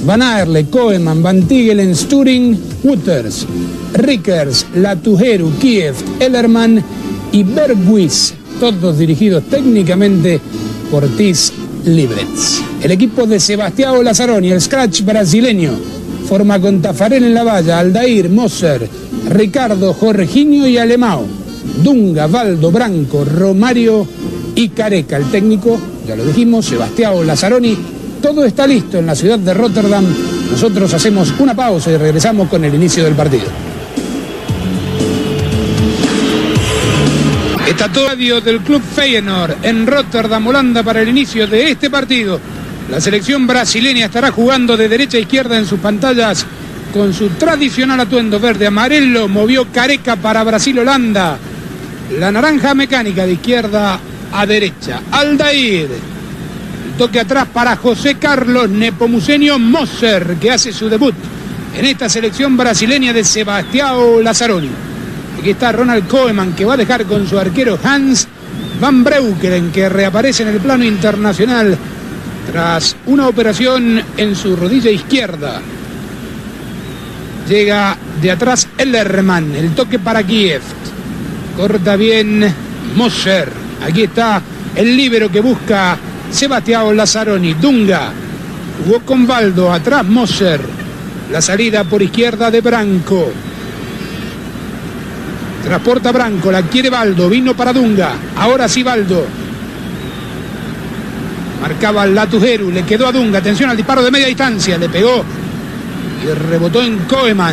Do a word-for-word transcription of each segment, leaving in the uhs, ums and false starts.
Van Aerle, Koeman, Van Tigelen, Sturing, Wouters, Rickers, Latujeru, Kiev, Ellerman y Berghuis, todos dirigidos técnicamente por Tis Librets. El equipo de Sebastião Lazzaroni, el scratch brasileño, forma con Tafarel en la valla, Aldair, Moser, Ricardo, Jorginho y Alemão, Dunga, Valdo, Branco, Romario y Careca. El técnico, ya lo dijimos, Sebastião Lazzaroni. Todo está listo en la ciudad de Rotterdam. Nosotros hacemos una pausa y regresamos con el inicio del partido. Está todo el estadio del Club Feyenoord en Rotterdam, Holanda, para el inicio de este partido. La selección brasileña estará jugando de derecha a izquierda en sus pantallas con su tradicional atuendo verde-amarelo. Movió Careca para Brasil-Holanda. La naranja mecánica de izquierda a derecha. Aldair. Toque atrás para José Carlos Nepomuceno Moser, que hace su debut en esta selección brasileña de Sebastião Lazzaroni. Aquí está Ronald Koeman, que va a dejar con su arquero Hans Van Breukelen, que reaparece en el plano internacional tras una operación en su rodilla izquierda. Llega de atrás Ellerman, el toque para Kiev. Corta bien Moser. Aquí está el líbero que busca Sebastião Lazzaroni. Dunga jugó con Valdo, atrás Moser. La salida por izquierda de Branco. Transporta Branco, la quiere Valdo, vino para Dunga. Ahora sí Valdo. Marcaba Latujeru, le quedó a Dunga. Atención al disparo de media distancia, le pegó y rebotó en Koeman.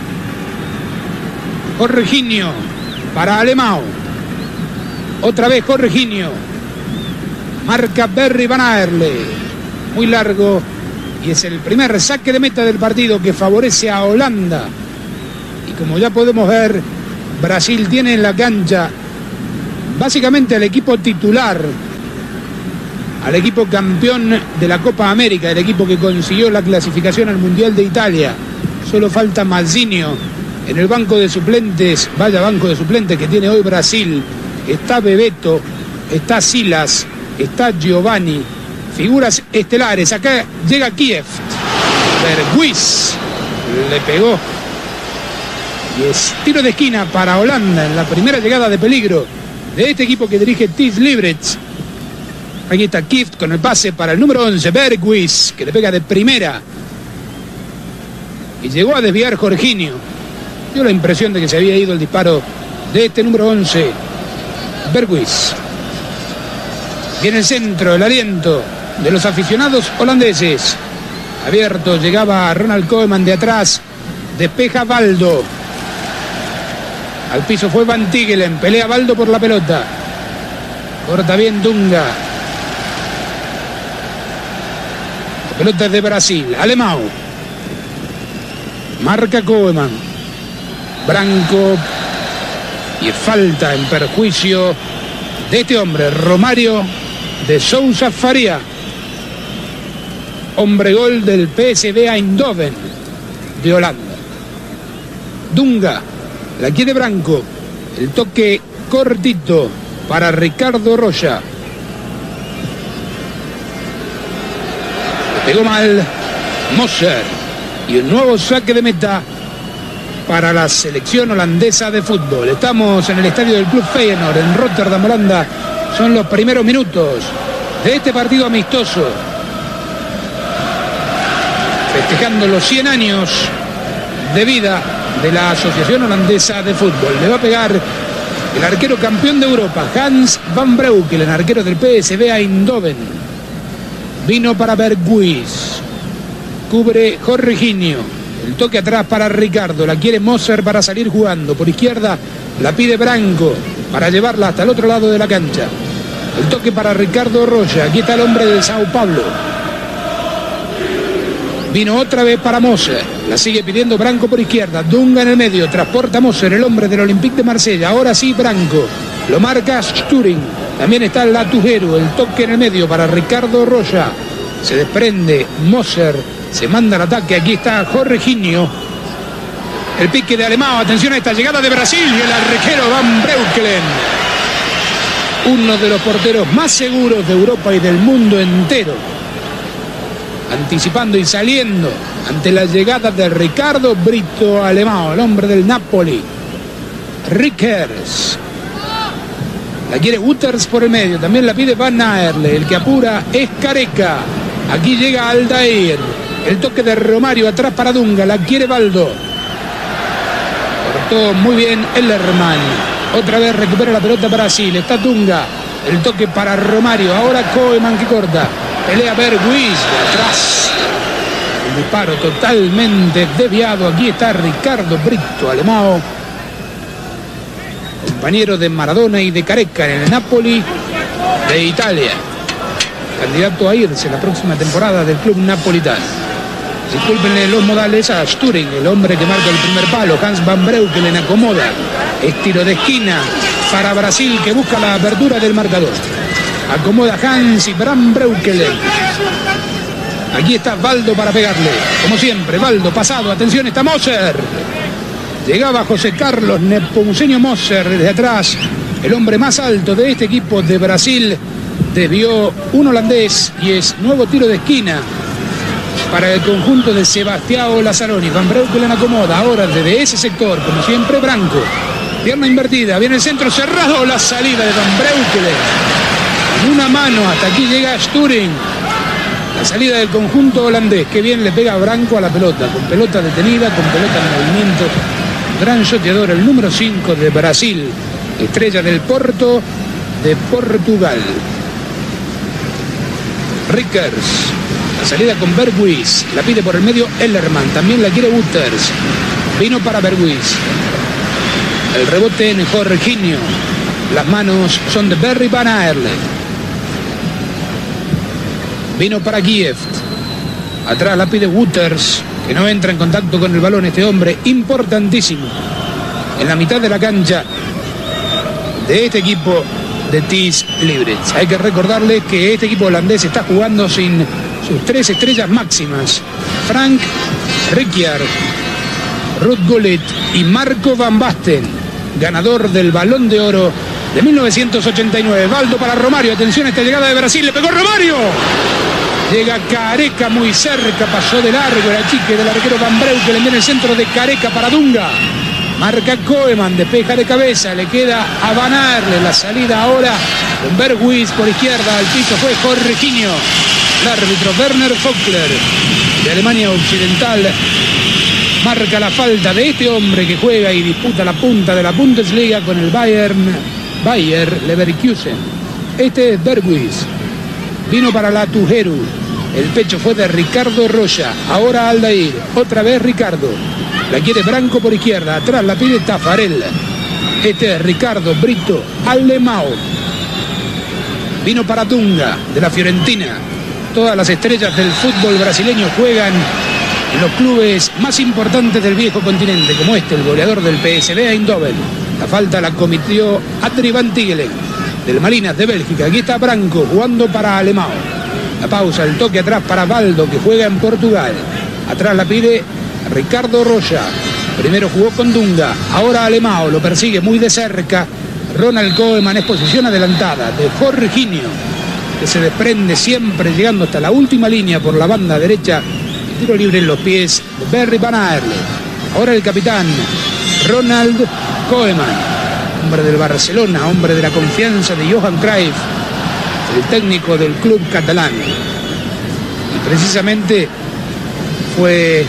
Jorginho para Alemão. Otra vez Jorginho. Marca Berry Van Aerle. Muy largo. Y es el primer saque de meta del partido que favorece a Holanda. Y como ya podemos ver, Brasil tiene en la cancha básicamente al equipo titular, al equipo campeón de la Copa América, el equipo que consiguió la clasificación al Mundial de Italia. Solo falta Mazinho en el banco de suplentes. Vaya banco de suplentes que tiene hoy Brasil. Está Bebeto, está Silas, está Giovanni, figuras estelares. Acá llega Kiev. Berghuis le pegó. Y es tiro de esquina para Holanda en la primera llegada de peligro de este equipo que dirige Tis Librets. Aquí está Kiev con el pase para el número once, Berghuis, que le pega de primera. Y llegó a desviar Jorginho. Dio la impresión de que se había ido el disparo de este número once, Berghuis. Viene el centro, el aliento de los aficionados holandeses. Abierto, llegaba Ronald Koeman de atrás. Despeja Valdo. Al piso fue Van Tigelen. Pelea Valdo por la pelota. Corta bien Dunga. La pelota es de Brasil. Alemão. Marca Koeman. Branco. Y falta en perjuicio de este hombre, Romario de Sousa Faria. Hombre gol del P S V Eindhoven de Holanda. Dunga. La quiere Branco. El toque cortito para Ricardo Rocha. Le pegó mal Moser. Y un nuevo saque de meta para la selección holandesa de fútbol. Estamos en el estadio del Club Feyenoord en Rotterdam, Holanda. Son los primeros minutos de este partido amistoso. Festejando los cien años de vida de la Asociación Holandesa de Fútbol. Le va a pegar el arquero campeón de Europa, Hans Van Breukelen, arquero del P S V Eindhoven. Vino para Berghuis. Cubre Jorginho. El toque atrás para Ricardo. La quiere Moser para salir jugando. Por izquierda la pide Branco para llevarla hasta el otro lado de la cancha. El toque para Ricardo Rocha. Aquí está el hombre del Sao Paulo. Vino otra vez para Moser. La sigue pidiendo Branco por izquierda. Dunga en el medio. Transporta Moser, el hombre del Olympique de Marsella. Ahora sí Branco. Lo marca Sturing. También está Latujeru. El toque en el medio para Ricardo Rocha. Se desprende Moser. Se manda al ataque. Aquí está Jorginho. El pique de Alemão. Atención a esta llegada de Brasil. Y el arquero Van Breukelen. Uno de los porteros más seguros de Europa y del mundo entero. anticipando y saliendo ante la llegada de Ricardo Brito Alemão, el hombre del Napoli. Rickers. La quiere Wouters por el medio, también la pide Van Aerle, el que apura es Careca. Aquí llega Aldair, el toque de Romario atrás para Dunga, la quiere Baldo. Cortó muy bien Ellerman, otra vez recupera la pelota Brasil, está Dunga, el toque para Romario, ahora Koeman que corta, pelea Berghuis de atrás. El disparo totalmente desviado, aquí está Ricardo Brito Alemão, compañero de Maradona y de Careca en el Napoli de Italia, candidato a irse la próxima temporada del club napolitano. Discúlpenle los modales a Sturring, el hombre que marca el primer palo. Hans Van Breukelen acomoda, es tiro de esquina para Brasil que busca la apertura del marcador. Acomoda Hans y Van Breukelen. Aquí está Baldo para pegarle, como siempre. Baldo pasado, atención, está Moser. Llegaba José Carlos Nepomuceno Moser desde atrás, el hombre más alto de este equipo de Brasil. Desvió un holandés y es nuevo tiro de esquina para el conjunto de Sebastião Lazzaroni. Van Breukelen acomoda ahora desde ese sector, como siempre, Branco. Pierna invertida, viene el centro cerrado, la salida de Van Breukelen. En una mano, hasta aquí llega Sturring. La salida del conjunto holandés, que bien le pega a Branco a la pelota, con pelota detenida, con pelota en movimiento. Gran shoteador, el número cinco de Brasil, estrella del Porto de Portugal. Rickers, la salida con Berghuis, la pide por el medio Ellerman, también la quiere Wouters, vino para Berghuis, el rebote en Jorginho, las manos son de Berry Van Aerle, vino para Kiev, atrás la pide Wouters, que no entra en contacto con el balón este hombre, importantísimo, en la mitad de la cancha de este equipo de Tis Librets. Hay que recordarle que este equipo holandés está jugando sin sus tres estrellas máximas, Frank Rijkaard, Ruud Gullit y Marco van Basten, ganador del Balón de Oro de mil novecientos ochenta y nueve. Baldo para Romario, atención a esta llegada de Brasil, le pegó Romario. Llega Careca muy cerca, pasó de largo el achique del arquero Van Breukelen, viene el centro de Careca para Dunga. Marca Koeman, despeja de cabeza, le queda a Van Aerle, la salida ahora con Berghuis por izquierda, al piso fue Jorginho. El árbitro Werner Vockler de Alemania Occidental marca la falta de este hombre que juega y disputa la punta de la Bundesliga con el Bayern, Bayer Leverkusen. Este es Berghuis, vino para la Tujeru, el pecho fue de Ricardo Rocha, ahora Aldair, otra vez Ricardo. La quiere Branco por izquierda, atrás la pide Tafarel. Este es Ricardo Brito Alemão. Vino para Dunga, de la Fiorentina. Todas las estrellas del fútbol brasileño juegan en los clubes más importantes del viejo continente, como este, el goleador del P S V Eindhoven. La falta la cometió Adrie van Tigelen, del Malinas de Bélgica. Aquí está Branco jugando para Alemão. La pausa, el toque atrás para Baldo, que juega en Portugal. Atrás la pide Ricardo Rocha, primero jugó con Dunga, ahora Alemão, lo persigue muy de cerca Ronald Koeman, es posición adelantada de Jorginho, que se desprende siempre llegando hasta la última línea por la banda derecha, tiro libre en los pies de Berry Van Aerle. Ahora el capitán Ronald Koeman, hombre del Barcelona, hombre de la confianza de Johan Cruyff, el técnico del club catalán, y precisamente fue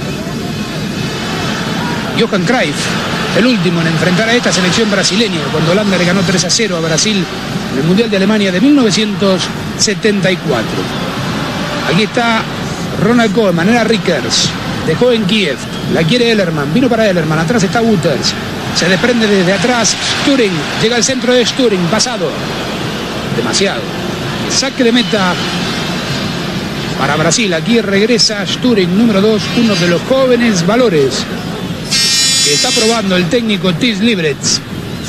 Johan Cruyff el último en enfrentar a esta selección brasileña cuando Holanda le ganó tres a cero a Brasil en el Mundial de Alemania de mil novecientos setenta y cuatro. Aquí está Ronald Koeman, era Rickers, dejó en Kiev, la quiere Ellerman, vino para Ellerman, atrás está Wouters, se desprende desde atrás Sturring, llega al centro de Sturring, pasado, demasiado, saque de meta para Brasil. Aquí regresa Sturring, número dos, uno de los jóvenes valores que está probando el técnico Tis Librets.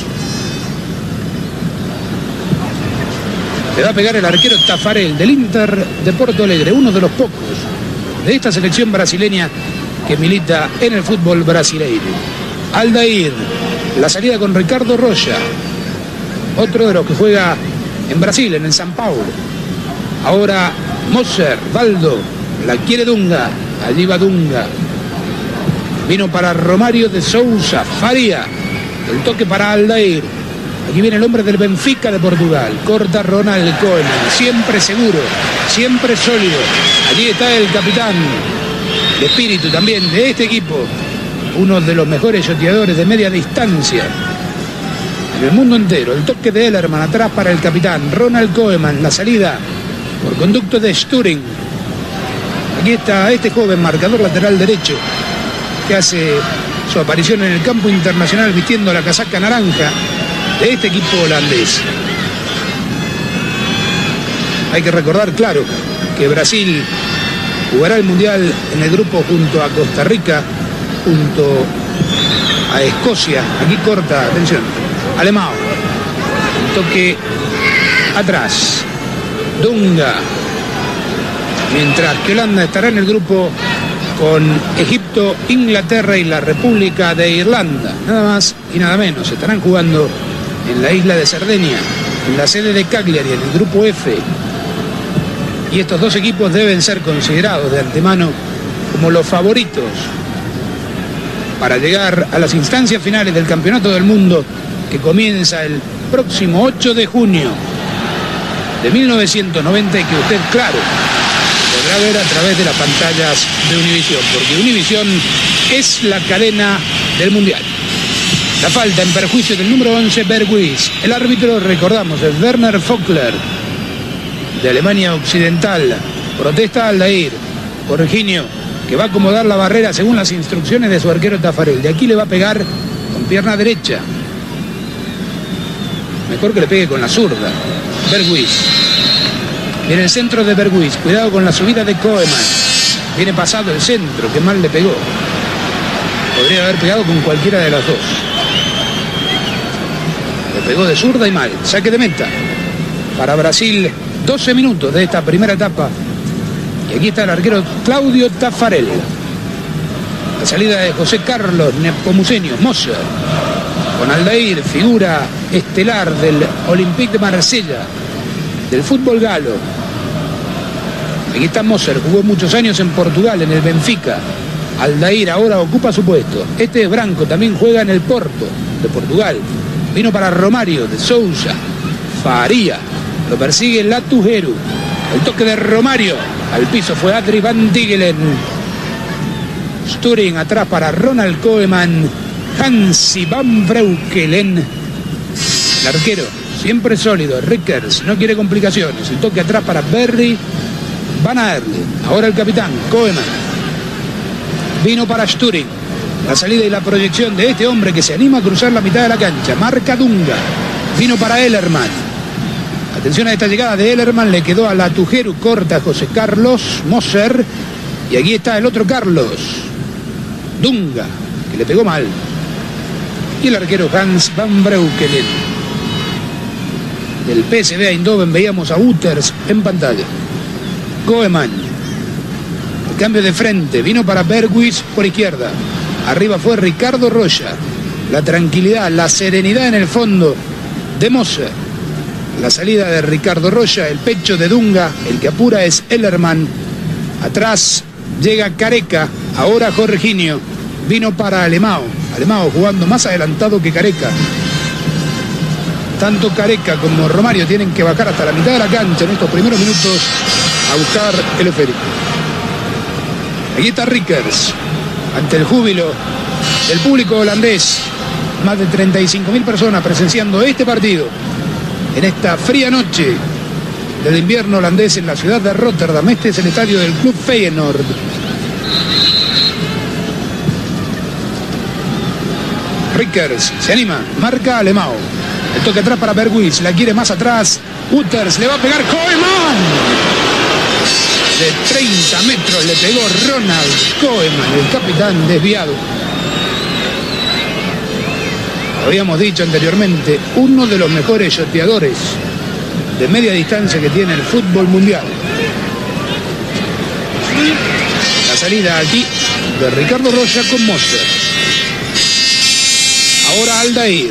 Le va a pegar el arquero Tafarel del Inter de Porto Alegre, uno de los pocos de esta selección brasileña que milita en el fútbol brasileño. Aldair, la salida con Ricardo Rocha, otro de los que juega en Brasil, en el São Paulo. Ahora Moser, Baldo, La quiere Dunga. Allí va Dunga. Vino para Romario de Sousa. Faría. El toque para Aldair. Aquí viene el hombre del Benfica de Portugal. Corta Ronald Koeman. Siempre seguro. Siempre sólido. Allí está el capitán. El espíritu también de este equipo. Uno de los mejores shoteadores de media distancia en el mundo entero. El toque de Ellerman atrás para el capitán Ronald Koeman. La salida por conducto de Sturing. Aquí está este joven marcador lateral derecho que hace su aparición en el campo internacional vistiendo la casaca naranja de este equipo holandés. Hay que recordar, claro, que Brasil jugará el Mundial en el grupo junto a Costa Rica, junto a Escocia. Aquí corta, atención, Alemão. Un toque atrás. Dunga. Mientras que Holanda estará en el grupo con Egipto, Inglaterra y la República de Irlanda. Nada más y nada menos. Estarán jugando en la isla de Cerdeña, en la sede de Cagliari, en el grupo F. Y estos dos equipos deben ser considerados de antemano como los favoritos para llegar a las instancias finales del Campeonato del Mundo, que comienza el próximo ocho de junio de mil novecientos noventa y que usted, claro, podrá ver a través de las pantallas de Univisión, porque Univisión es la cadena del Mundial. La falta en perjuicio del número once, Berghuis. El árbitro, recordamos, es Werner Vogler, de Alemania Occidental. Protesta Aldair. Jorginho, que va a acomodar la barrera según las instrucciones de su arquero Taffarel. De aquí le va a pegar con pierna derecha. Mejor que le pegue con la zurda. Berghuis. Viene el centro de Berghuis. Cuidado con la subida de Koeman. Viene pasado el centro, que mal le pegó. Podría haber pegado con cualquiera de las dos. Le pegó de zurda y mal. Saque de meta para Brasil. doce minutos de esta primera etapa. Y aquí está el arquero Claudio Taffarel. La salida de José Carlos Nepomuceno Moser. Con Aldair, figura estelar del Olympique de Marsella, del fútbol galo. Aquí está Moser, jugó muchos años en Portugal, en el Benfica. Aldair ahora ocupa su puesto. Este es Branco, también juega en el Porto de Portugal. Vino para Romario de Sousa. Faría. Lo persigue Latujeru. El toque de Romario. Al piso fue Adri van Diggelen. Sturing atrás para Ronald Koeman. Hansi van Breukelen. El arquero, siempre sólido. Rickers, no quiere complicaciones. El toque atrás para Berry Van Aerle. Ahora el capitán, Koeman. Vino para Sturing. La salida y la proyección de este hombre que se anima a cruzar la mitad de la cancha. Marca Dunga. Vino para Ellerman. Atención a esta llegada de Ellerman. Le quedó a Latujeru. Corta José Carlos Moser. Y aquí está el otro Carlos. Dunga, que le pegó mal. Y el arquero Hans van Breukelen. Del P S V Eindhoven veíamos a Utters en pantalla. Koeman. El cambio de frente. Vino para Berghuis por izquierda. Arriba fue Ricardo Rocha. La tranquilidad, la serenidad en el fondo de Moser. La salida de Ricardo Rocha, el pecho de Dunga. El que apura es Ellerman. Atrás llega Careca. Ahora Jorginho. Vino para Alemão. Alemão jugando más adelantado que Careca. Tanto Careca como Romario tienen que bajar hasta la mitad de la cancha en estos primeros minutos a buscar el esférico. Aquí está Rickers. Ante el júbilo del público holandés. Más de treinta y cinco mil personas presenciando este partido en esta fría noche del invierno holandés en la ciudad de Rotterdam. Este es el estadio del Club Feyenoord. Rickers se anima, marca Alemão. El toque atrás para Berghuis, la quiere más atrás. Utters, le va a pegar Koeman. De treinta metros le pegó Ronald Koeman, el capitán desviado. Habíamos dicho anteriormente, uno de los mejores shoteadores de media distancia que tiene el fútbol mundial. La salida aquí de Ricardo Rocha con Moser. Ahora Aldair.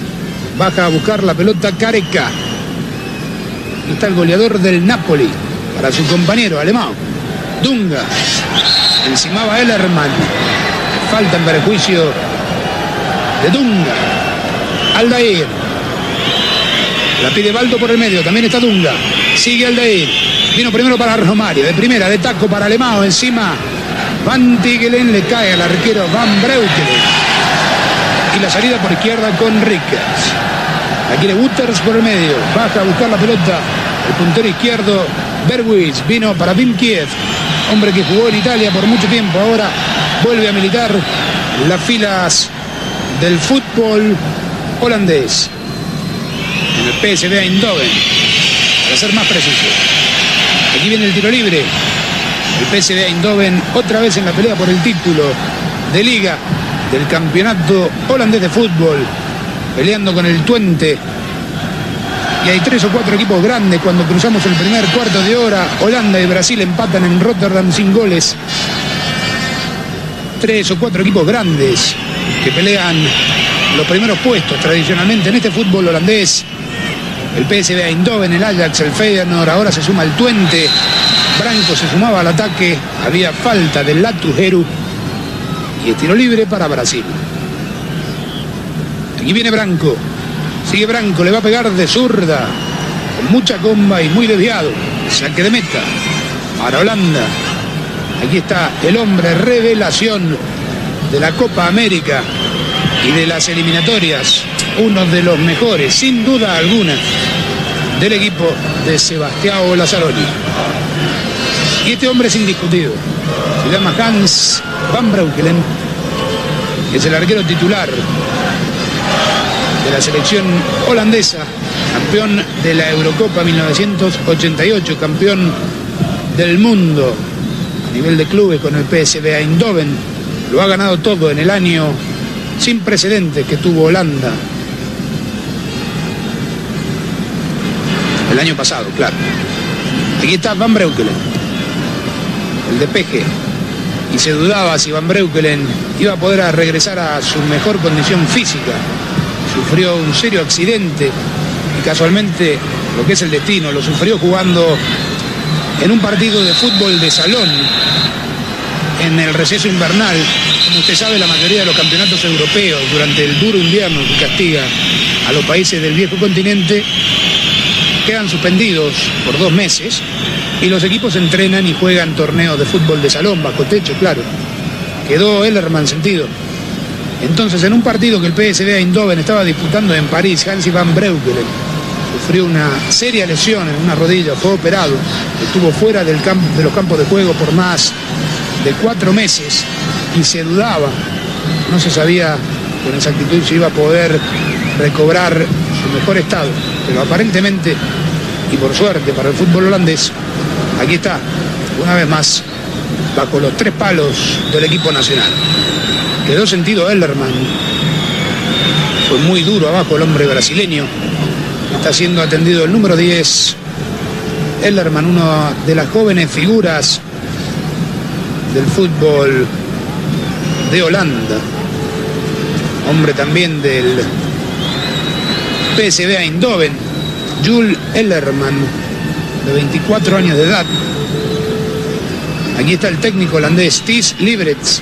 Baja a buscar la pelota Careca. Aquí está el goleador del Napoli, para su compañero alemán. Dunga. Encimaba Ellermann. Falta en perjuicio de Dunga. Aldair. La pide Baldo por el medio. También está Dunga. Sigue Aldair. Vino primero para Romario. De primera, de taco para Alemão. Encima Van Tigelen. Le cae al arquero Van Breukelen. Y la salida por izquierda con Rickers. Aquí le Wouters por el medio. Baja a buscar la pelota. El puntero izquierdo Berghuis. Vino para Wim Kiev. Hombre que jugó en Italia por mucho tiempo. Ahora vuelve a militar en las filas del fútbol holandés. En el P S V Eindhoven, para ser más preciso. Aquí viene el tiro libre. El P S V Eindhoven otra vez en la pelea por el título de liga del campeonato holandés de fútbol, peleando con el Twente. Y hay tres o cuatro equipos grandes. Cuando cruzamos el primer cuarto de hora, Holanda y Brasil empatan en Rotterdam sin goles. Tres o cuatro equipos grandes que pelean los primeros puestos tradicionalmente en este fútbol holandés. El P S V Eindhoven, el Ajax, el Feyenoord, ahora se suma el Twente. Branco se sumaba al ataque. Había falta del Latujeru. Y el tiro libre para Brasil. Aquí viene Branco. Sigue Branco, le va a pegar de zurda. Con mucha comba y muy desviado. Saque de meta para Holanda. Aquí está el hombre revelación de la Copa América y de las eliminatorias. Uno de los mejores, sin duda alguna, del equipo de Sebastião Lazzaroni. Y este hombre es indiscutido. Se llama Hans Van Breukelen. Es el arquero titular de la selección holandesa, campeón de la Eurocopa mil novecientos ochenta y ocho, campeón del mundo a nivel de clubes con el P S V Eindhoven. Lo ha ganado todo en el año sin precedentes que tuvo Holanda. El año pasado, claro. Aquí está Van Breukelen, el de Peje. Y se dudaba si Van Breukelen iba a poder regresar a su mejor condición física. Sufrió un serio accidente y casualmente, lo que es el destino, lo sufrió jugando en un partido de fútbol de salón en el receso invernal. Como usted sabe, la mayoría de los campeonatos europeos durante el duro invierno que castiga a los países del viejo continente quedan suspendidos por dos meses y los equipos entrenan y juegan torneos de fútbol de salón bajo techo, claro. Quedó Ellermann sentido. Entonces, en un partido que el P S V Eindhoven estaba disputando en París, Hansi Van Breukelen sufrió una seria lesión en una rodilla, fue operado, estuvo fuera del campo, de los campos de juego por más de cuatro meses y se dudaba, no se sabía con exactitud si iba a poder recobrar su mejor estado, pero aparentemente, y por suerte para el fútbol holandés, aquí está, una vez más, bajo los tres palos del equipo nacional. Quedó sentido Ellermann. Fue muy duro abajo el hombre brasileño. Está siendo atendido el número diez. Ellermann, una de las jóvenes figuras del fútbol de Holanda. Hombre también del P S V Eindhoven. Jules Ellermann, de veinticuatro años de edad. Aquí está el técnico holandés, Thijs Lieberts.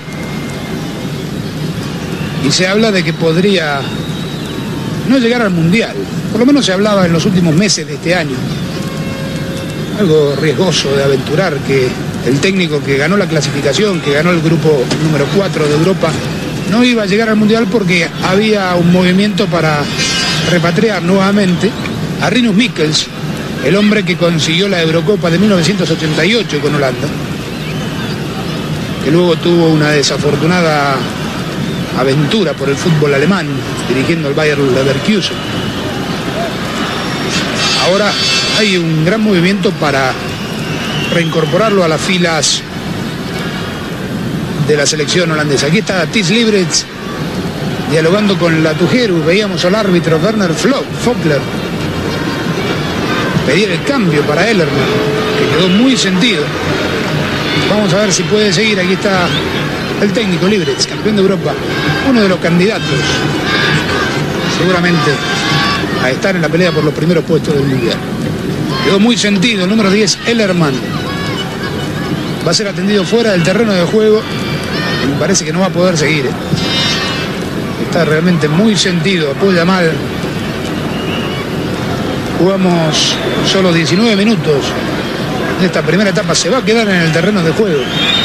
Y se habla de que podría no llegar al Mundial. Por lo menos se hablaba en los últimos meses de este año. Algo riesgoso de aventurar que el técnico que ganó la clasificación, que ganó el grupo número cuatro de Europa, no iba a llegar al Mundial porque había un movimiento para repatriar nuevamente a Rinus Michels, el hombre que consiguió la Eurocopa de mil novecientos ochenta y ocho con Holanda, que luego tuvo una desafortunada aventura por el fútbol alemán, dirigiendo el Bayer Leverkusen. Ahora hay un gran movimiento para reincorporarlo a las filas de la selección holandesa. Aquí está Thijs Lieberts dialogando con Latujeru. Veíamos al árbitro Werner Vogler pedir el cambio para Ellermann, que quedó muy sentido. Vamos a ver si puede seguir. Aquí está el técnico Lieberts, campeón de Europa, uno de los candidatos seguramente a estar en la pelea por los primeros puestos del Mundial. Quedó muy sentido el número diez, Ellerman. Va a ser atendido fuera del terreno de juego. Y me parece que no va a poder seguir. ¿eh? Está realmente muy sentido, apoya mal. Jugamos solo diecinueve minutos de esta primera etapa. Se va a quedar en el terreno de juego.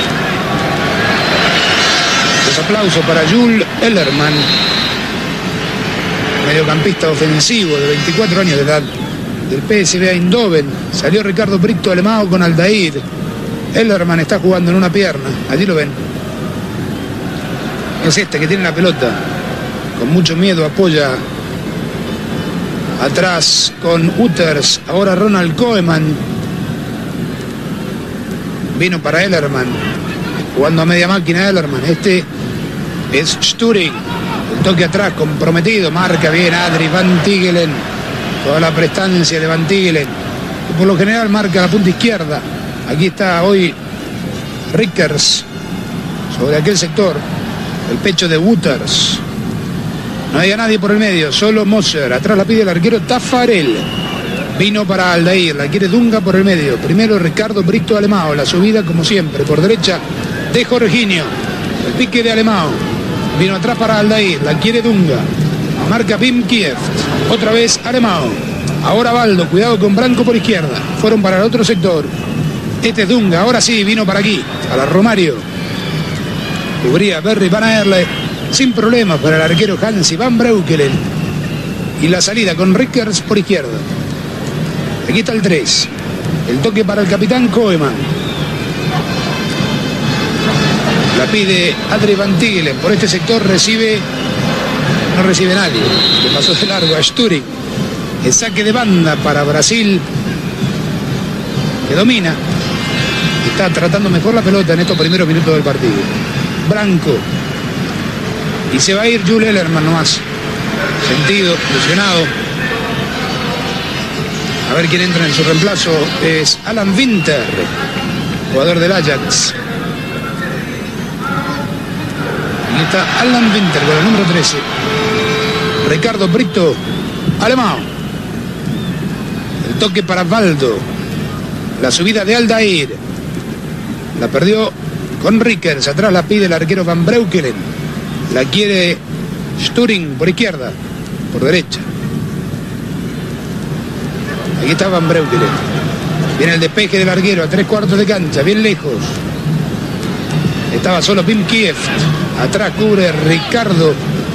Los aplausos para Jules Ellerman, mediocampista ofensivo de veinticuatro años de edad, del P S V Eindhoven. Salió Ricardo Brito Alemão con Aldair. Ellerman está jugando en una pierna, allí lo ven. Es este que tiene la pelota, con mucho miedo apoya atrás con Utters. Ahora Ronald Koeman. Vino para Ellerman, jugando a media máquina Ellerman. Este es Sturing. El toque atrás comprometido, marca bien Adri Van Tigelen. Toda la prestancia de Van Tigelen, que por lo general marca la punta izquierda. Aquí está hoy Rickers sobre aquel sector. El pecho de Wouters. No había nadie por el medio, solo Moser. Atrás la pide el arquero Taffarel. Vino para Aldair, la quiere Dunga por el medio. Primero Ricardo Brito Alemão, la subida como siempre, por derecha de Jorginho. El pique de Alemão. Vino atrás para Aldair, la quiere Dunga. Marca Wim Kieft. Otra vez Alemão. Ahora Baldo, cuidado con Branco por izquierda. Fueron para el otro sector. Este es Dunga, ahora sí, vino para aquí, a la Romario. Cubría Berry Van Aerle sin problemas para el arquero Hansi Van Breukelen. Y la salida con Rickers por izquierda. Aquí está el tres. El toque para el capitán Koeman. La pide Adri Van Tigelen. Por este sector recibe... No recibe nadie. Le pasó de largo a Sturing. El saque de banda para Brasil, que domina. Está tratando mejor la pelota en estos primeros minutos del partido. Branco. Y se va a ir Jules Ellerman nomás. Sentido, lesionado. A ver quién entra en su reemplazo. Es Alan Winter, jugador del Ajax. Ahí está Alan Winter con el número trece. Ricardo Brito Alemão. El toque para Baldo. La subida de Aldair. La perdió con Rickers. Atrás la pide el arquero Van Breukelen. La quiere Sturing por izquierda. Por derecha. Aquí está Van Breukelen. Viene el despeje del arquero a tres cuartos de cancha. Bien lejos. Estaba solo Wim Kieft. Atrás cubre Ricardo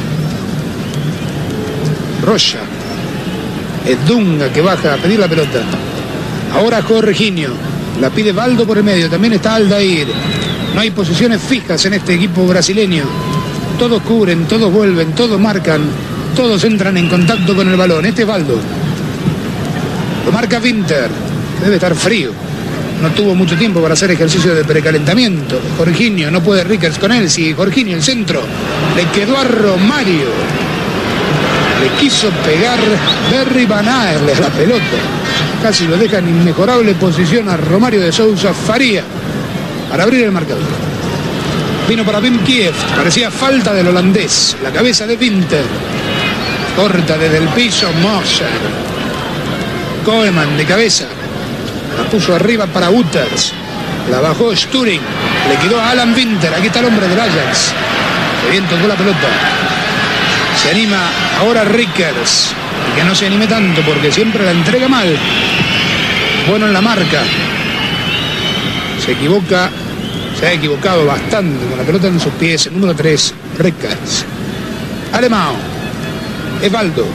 Rocha. Es Dunga que baja a pedir la pelota. Ahora Jorginho. La pide Baldo por el medio. También está Aldair. No hay posiciones fijas en este equipo brasileño. Todos cubren, todos vuelven, todos marcan. Todos entran en contacto con el balón. Este es Baldo. Lo marca Winter. Debe estar frío. No tuvo mucho tiempo para hacer ejercicio de precalentamiento. Jorginho, no puede Rickers con él. Sí, Jorginho, el centro. Le quedó a Romario. Le quiso pegar Berry Van Aerle a la pelota. Casi lo deja en inmejorable posición a Romario de Sousa Faría para abrir el marcador. Vino para Wim Kieft. Parecía falta del holandés. La cabeza de Winter. Corta desde el piso Moser. Koeman de cabeza. La puso arriba para Utters. La bajó Sturing. Le quedó a Alan Winter. Aquí está el hombre del Ajax. Que bien tocó la pelota. Se anima ahora Rickers. Y que no se anime tanto porque siempre la entrega mal. Bueno en la marca. Se equivoca. Se ha equivocado bastante con la pelota en sus pies. El número tres, Rickers. Alemão. Evaldo.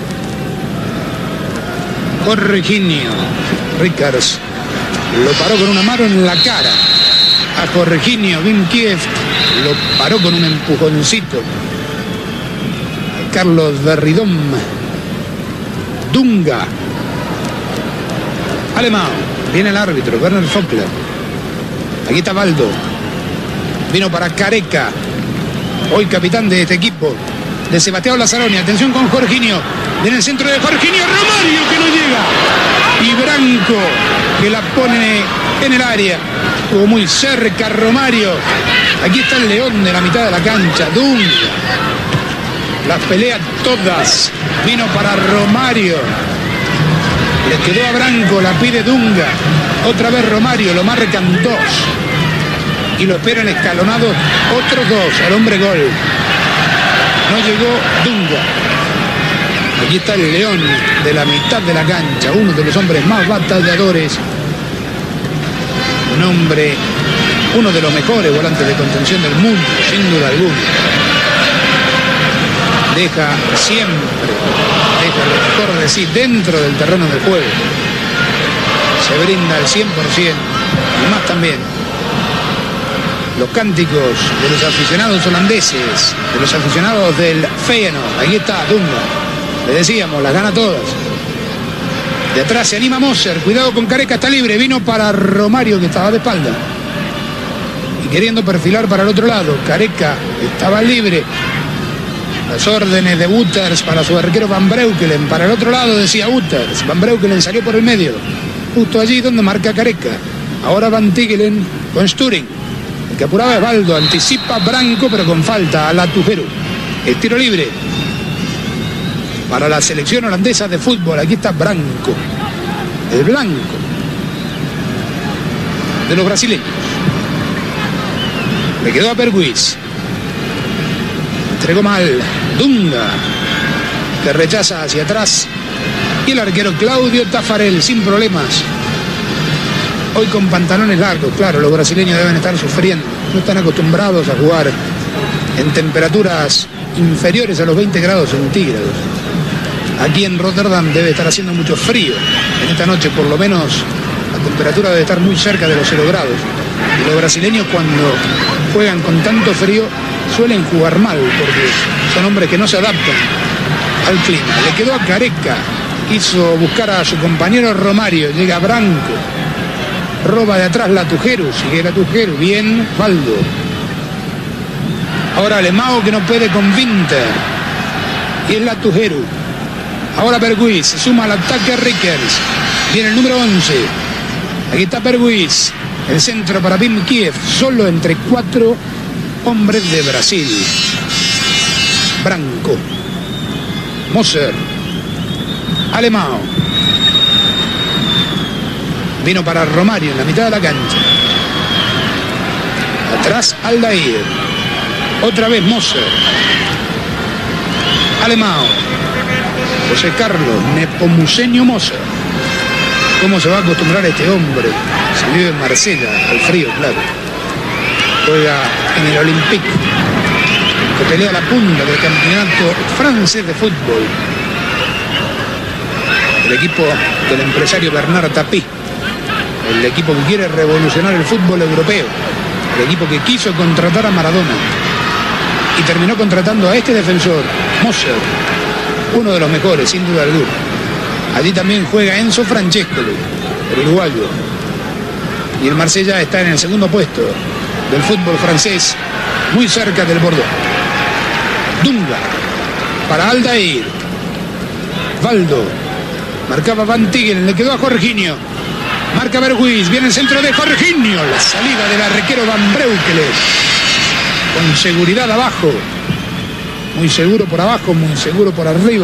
Jorginho. Rickers lo paró con una mano en la cara a Jorginho. Wim Kieft lo paró con un empujoncito. Carlos Berridón. Dunga. Alemão. Viene el árbitro, Werner Vogler. Aquí está Baldo. Vino para Careca. Hoy capitán de este equipo. De Sebastião Lazzaroni. Atención con Jorginho. Viene el centro de Jorginho. Romario que no llega. Y Branco que la pone en el área. Estuvo muy cerca Romario. Aquí está el león de la mitad de la cancha. Dunga. Las pelea todas. Vino para Romario. Le quedó a Branco, la pide Dunga. Otra vez Romario, lo marcan dos. Y lo esperan escalonados otros dos, al hombre gol. No llegó Dunga. Aquí está el León de la mitad de la cancha, uno de los hombres más batalladores. Un hombre, uno de los mejores volantes de contención del mundo, sin duda alguna. Deja siempre, deja lo mejor de sí dentro del terreno del juego. Se brinda al cien por ciento y más también. Los cánticos de los aficionados holandeses, de los aficionados del Feyenoord. Ahí está Dunga. Le decíamos, las gana todas. De atrás se anima Moser. Cuidado con Careca, está libre. Vino para Romario, que estaba de espalda. Y queriendo perfilar para el otro lado. Careca estaba libre. Las órdenes de Wouters para su arquero Van Breukelen. Para el otro lado decía Wouters. Van Breukelen salió por el medio. Justo allí donde marca Careca. Ahora Van Tigelen con Sturing. El que apuraba es Baldo. Anticipa Branco, pero con falta a Latujero. El tiro libre para la selección holandesa de fútbol. Aquí está Branco, el blanco de los brasileños. Le quedó a Berghuis. Entregó mal Dunga, que rechaza hacia atrás. Y el arquero Claudio Taffarel, sin problemas. Hoy con pantalones largos, claro, los brasileños deben estar sufriendo. No están acostumbrados a jugar en temperaturas inferiores a los veinte grados centígrados. Aquí en Rotterdam debe estar haciendo mucho frío. En esta noche, por lo menos, la temperatura debe estar muy cerca de los cero grados. Y los brasileños, cuando juegan con tanto frío, suelen jugar mal, porque son hombres que no se adaptan al clima. Le quedó a Careca. Quiso buscar a su compañero Romario. Llega Branco. Roba de atrás Latujero. Sigue Latujero. Bien, Baldo. Ahora Lemao, que no puede con Winter. Y es Latujero. Ahora Berghuis, se suma al ataque Rickers. Viene el número once. Aquí está Berghuis. El centro para Wim Kiev. Solo entre cuatro hombres de Brasil. Branco. Moser. Alemão. Vino para Romario en la mitad de la cancha. Atrás Aldair. Otra vez Moser. Alemão. José Carlos Nepomuceno Moser. ¿Cómo se va a acostumbrar este hombre? Se vive en Marsella, al frío, claro. Juega en el Olympique, que pelea la punta del campeonato francés de fútbol. El equipo del empresario Bernard Tapie. El equipo que quiere revolucionar el fútbol europeo. El equipo que quiso contratar a Maradona. Y terminó contratando a este defensor, Moser. Uno de los mejores, sin duda alguna. Allí también juega Enzo Francescoli, el uruguayo. Y el Marsella está en el segundo puesto del fútbol francés, muy cerca del Bordeaux. Dunga para Aldair. Baldo. Marcaba Van Tigelen, le quedó a Jorginho. Marca Berghuis, viene el centro de Jorginho. La salida del arquero Van Breukelen. Con seguridad abajo. Muy seguro por abajo, muy seguro por arriba.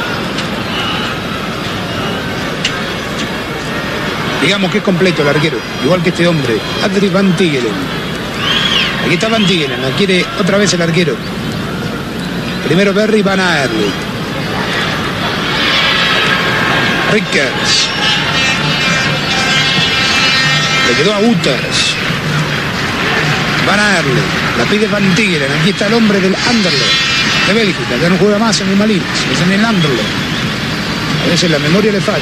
Digamos que es completo el arquero, igual que este hombre, Adri Van Tigelen. Aquí está Van Tigelen, la quiere otra vez el arquero. Primero Berry Van Aerle. Rickers. Le quedó a Wouters. Van Aerle. La pide Van Tigelen. Aquí está el hombre del Anderlecht de Bélgica. Ya no juega más en el Malines, es en el Anderlecht. A veces la memoria le falla.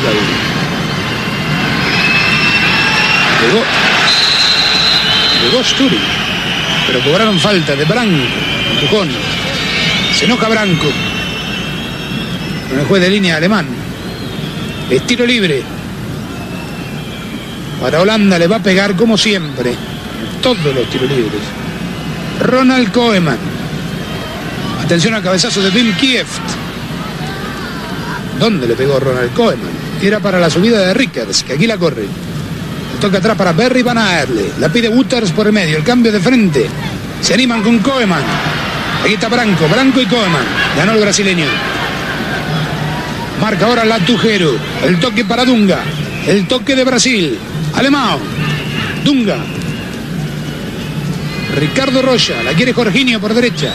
Llegó. Llegó Sturing. Pero cobraron falta de Branco. Empujón. Se enoja Branco con el juez de línea alemán. Es tiro libre. Para Holanda le va a pegar como siempre. Todos los tiros libres. Ronald Koeman. Atención al cabezazo de Wim Kieft. ¿Dónde le pegó Ronald Koeman? Era para la subida de Rickers, que aquí la corre. Toca atrás para Berry Van Aerle. La pide Wouters por el medio. El cambio de frente. Se animan con Koeman. Aquí está Branco. Branco y Koeman. Ganó el brasileño. Marca ahora Latujero. El toque para Dunga. El toque de Brasil. Alemão. Dunga. Ricardo Rocha. La quiere Jorginho por derecha.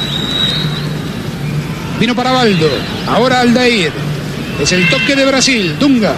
Vino para Baldo. Ahora Aldair. Es el toque de Brasil. Dunga.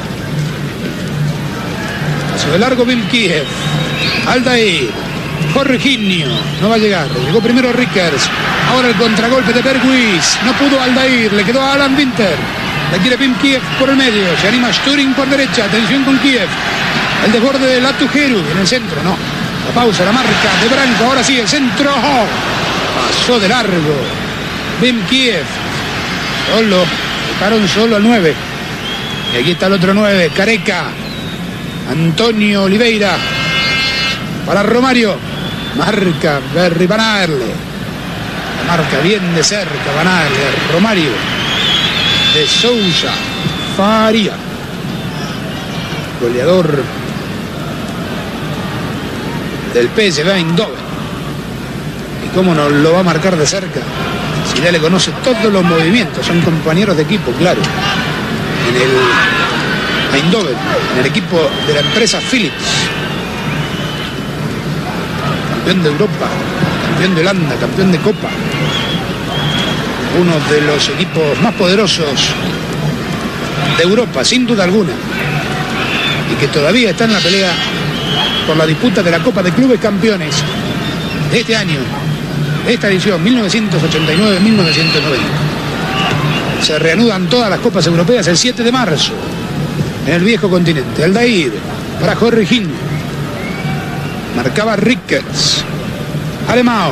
Hacia de largo Wim Kiev. Aldair. Jorginho. No va a llegar. Llegó primero Rickers. Ahora el contragolpe de Berghuis. No pudo Aldair. Le quedó a Alan Winter. La quiere Wim Kiev por el medio. Se anima Sturing por derecha. Atención con Kiev. El desborde de Latujero. En el centro. No. La pausa. La marca de Branco. Ahora sí. El centro. Oh. Pasó de largo. Wim Kiev. Solo. Dejaron solo al nueve. Y aquí está el otro nueve. Careca. Antonio Oliveira. Para Romario. Marca Berry Van Aerle. La marca bien de cerca Van Aerle. Romario. De Sousa. Faria. Goleador del P S V Eindhoven. Y cómo no lo va a marcar de cerca. Si ya le conoce todos los movimientos. Son compañeros de equipo, claro. En el Eindhoven. En el equipo de la empresa Philips. Campeón de Europa, campeón de Holanda, campeón de Copa. Uno de los equipos más poderosos de Europa, sin duda alguna. Y que todavía está en la pelea por la disputa de la Copa de Clubes Campeones de este año, de esta edición, mil novecientos ochenta y nueve mil novecientos noventa. Se reanudan todas las Copas Europeas el siete de marzo en el viejo continente. Aldair para Jorginho. Marcaba Rickers. Alemão.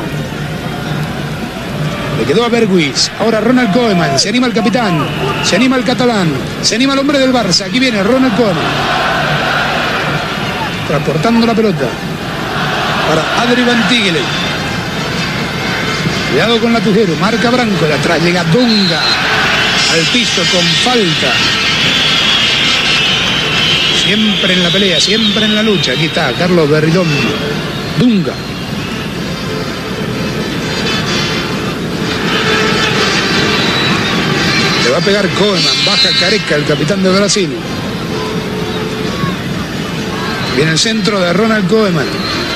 Le quedó a Berghuis. Ahora Ronald Koeman. Se anima el capitán. Se anima el catalán. Se anima el hombre del Barça. Aquí viene Ronald Koeman. Transportando la pelota. Para Adri Van Tigelen. Cuidado con Latujero. Marca Branco. De atrás llega Dunga. Al piso con falta. Siempre en la pelea, siempre en la lucha. Aquí está Carlos Berridón. Dunga. Le va a pegar Koeman. Baja Careca, el capitán de Brasil. Viene el centro de Ronald Koeman.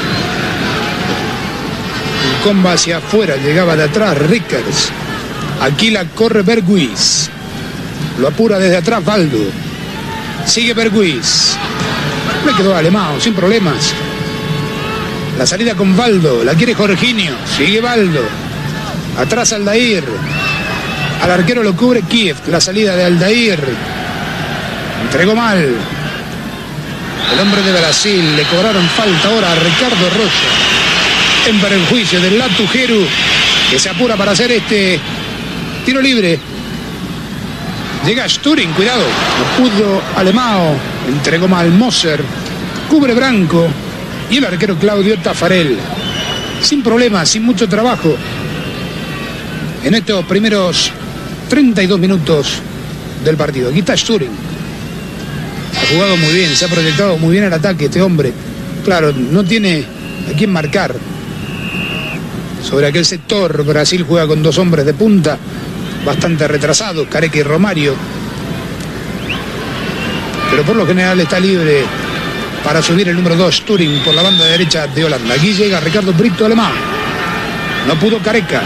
Un comba hacia afuera. Llegaba de atrás Rickers. Aquí la corre Berghuis. Lo apura desde atrás Baldo. Sigue Berghuis. Le quedó Alemão, sin problemas. La salida con Baldo. La quiere Jorginho. Sigue Baldo. Atrás Aldair. Al arquero lo cubre Kiev. La salida de Aldair. Entregó mal. El hombre de Brasil. Le cobraron falta ahora a Ricardo Rocha. En perjuicio del Latujero, que se apura para hacer este tiro libre. Llega Sturing, cuidado. No pudo Alemão. Entregó mal Moser. Cubre Branco. Y el arquero Claudio Taffarel. Sin problemas, sin mucho trabajo. En estos primeros treinta y dos minutos del partido. Aquí está Sturing. Ha jugado muy bien, se ha proyectado muy bien el ataque este hombre. Claro, no tiene a quién marcar. Sobre aquel sector, Brasil juega con dos hombres de punta. Bastante retrasados, Careca y Romario. Pero por lo general está libre para subir el número dos, Sturing, por la banda derecha de Holanda. Aquí llega Ricardo Brito Alemão. No pudo Careca.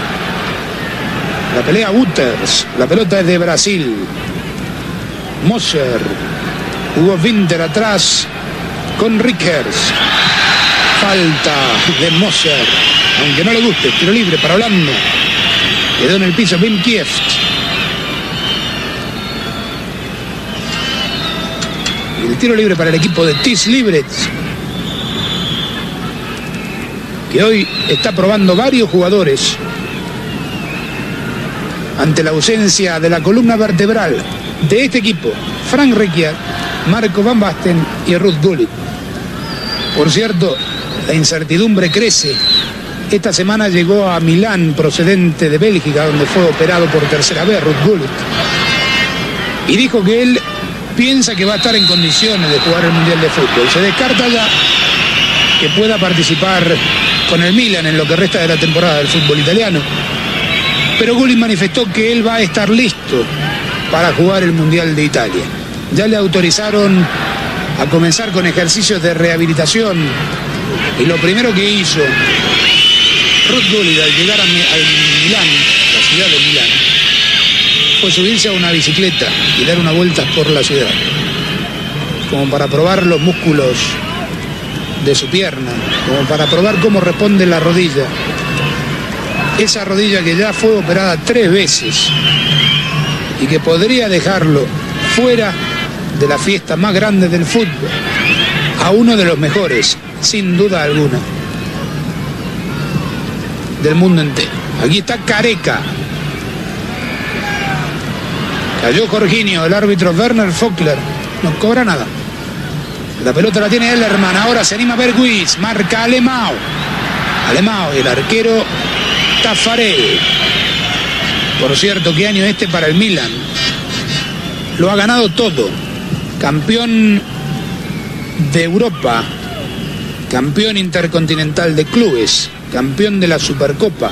La pelea Wouters. La pelota es de Brasil. Moser. Hugo Winter atrás con Rickers. Falta de Moser. Aunque no le guste, tiro libre para Holanda. Quedó en el piso Wim Kiev. Y el tiro libre para el equipo de T I S Liberec, que hoy está probando varios jugadores ante la ausencia de la columna vertebral de este equipo: Frank Rijkaard, Marco Van Basten y Ruud Gullit. Por cierto, la incertidumbre crece. Esta semana llegó a Milán, procedente de Bélgica, donde fue operado por tercera vez Ruud Gullit, y dijo que él piensa que va a estar en condiciones de jugar el Mundial de Fútbol. Se descarta ya que pueda participar con el Milan en lo que resta de la temporada del fútbol italiano, pero Gullit manifestó que él va a estar listo para jugar el Mundial de Italia. Ya le autorizaron a comenzar con ejercicios de rehabilitación y lo primero que hizo Ruud Gullit al llegar a, al Milán, la ciudad de Milán, fue subirse a una bicicleta y dar una vuelta por la ciudad, como para probar los músculos de su pierna, como para probar cómo responde la rodilla. Esa rodilla que ya fue operada tres veces y que podría dejarlo fuera de la fiesta más grande del fútbol, a uno de los mejores, sin duda alguna, del mundo entero. Aquí está Careca. Cayó Jorginho, el árbitro Werner Vogler no cobra nada. La pelota la tiene Ellerman, ahora se anima Berghuis, marca Alemão. Alemão, el arquero Taffarel. Por cierto, qué año este para el Milan. Lo ha ganado todo. Campeón de Europa, campeón intercontinental de clubes, campeón de la Supercopa.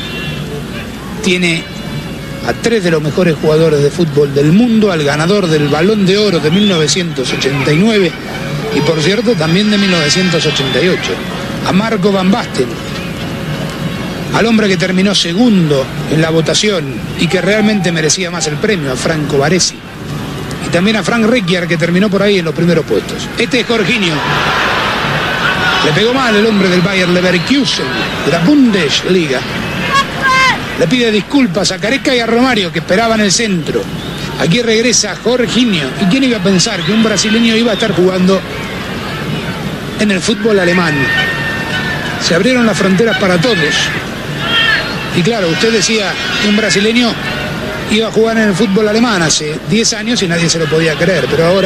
Tiene a tres de los mejores jugadores de fútbol del mundo, al ganador del Balón de Oro de mil novecientos ochenta y nueve y por cierto también de mil novecientos ochenta y ocho, a Marco Van Basten, al hombre que terminó segundo en la votación y que realmente merecía más el premio, a Franco Baresi, y también a Frank Rijkaard, que terminó por ahí en los primeros puestos. Este es Jorginho. Le pegó mal el hombre del Bayer Leverkusen de la Bundesliga. Le pide disculpas a Careca y a Romario, que esperaban el centro. Aquí regresa Jorginho. ¿Y quién iba a pensar que un brasileño iba a estar jugando en el fútbol alemán? Se abrieron las fronteras para todos. Y claro, usted decía que un brasileño iba a jugar en el fútbol alemán hace diez años y nadie se lo podía creer, pero ahora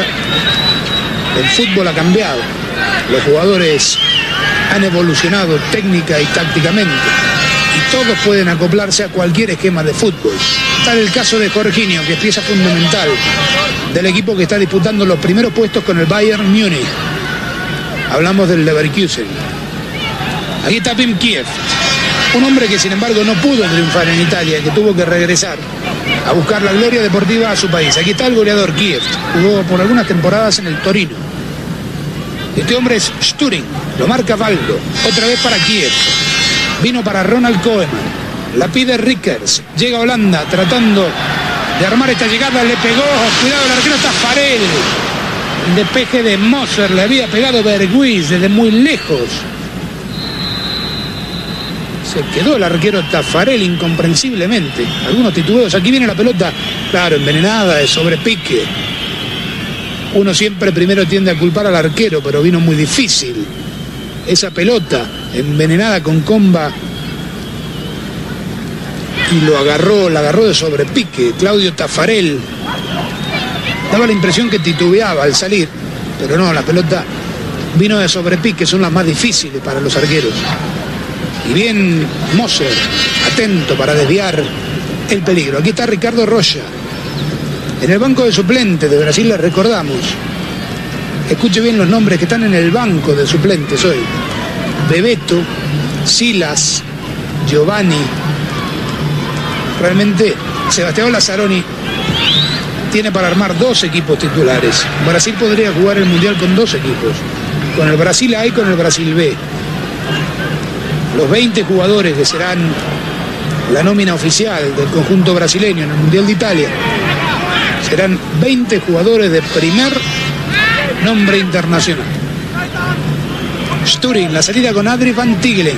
el fútbol ha cambiado. Los jugadores han evolucionado técnica y tácticamente y todos pueden acoplarse a cualquier esquema de fútbol. Tal el caso de Jorginho, que es pieza fundamental del equipo que está disputando los primeros puestos con el Bayern Múnich. Hablamos del Leverkusen. Aquí está Pim Kiev, un hombre que sin embargo no pudo triunfar en Italia, que tuvo que regresar a buscar la gloria deportiva a su país. Aquí está el goleador Kiev, jugó por algunas temporadas en el Torino. Este hombre es Sturring, lo marca Valdo, otra vez para Kiev. Vino para Ronald Koeman, la pide Rickers, llega a Holanda tratando de armar esta llegada, le pegó, cuidado el arquero Taffarel. El despeje de Moser, le había pegado Berghuis desde muy lejos. Se quedó el arquero Taffarel incomprensiblemente. Algunos titubeos. Aquí viene la pelota, claro, envenenada, de sobrepique. Uno siempre primero tiende a culpar al arquero, pero vino muy difícil. Esa pelota envenenada con comba y lo agarró, la agarró de sobrepique. Claudio Taffarel daba la impresión que titubeaba al salir, pero no, la pelota vino de sobrepique, son las más difíciles para los arqueros. Y bien Moser, atento para desviar el peligro. Aquí está Ricardo Rocha. En el banco de suplentes de Brasil, les recordamos. Escuche bien los nombres que están en el banco de suplentes hoy. Bebeto, Silas, Giovanni. Realmente Sebastián Lazzaroni tiene para armar dos equipos titulares. Brasil podría jugar el Mundial con dos equipos, con el Brasil A y con el Brasil B. Los veinte jugadores que serán la nómina oficial del conjunto brasileño en el Mundial de Italia serán veinte jugadores de primer nombre internacional. Sturring, la salida con Adri Van Tigelen.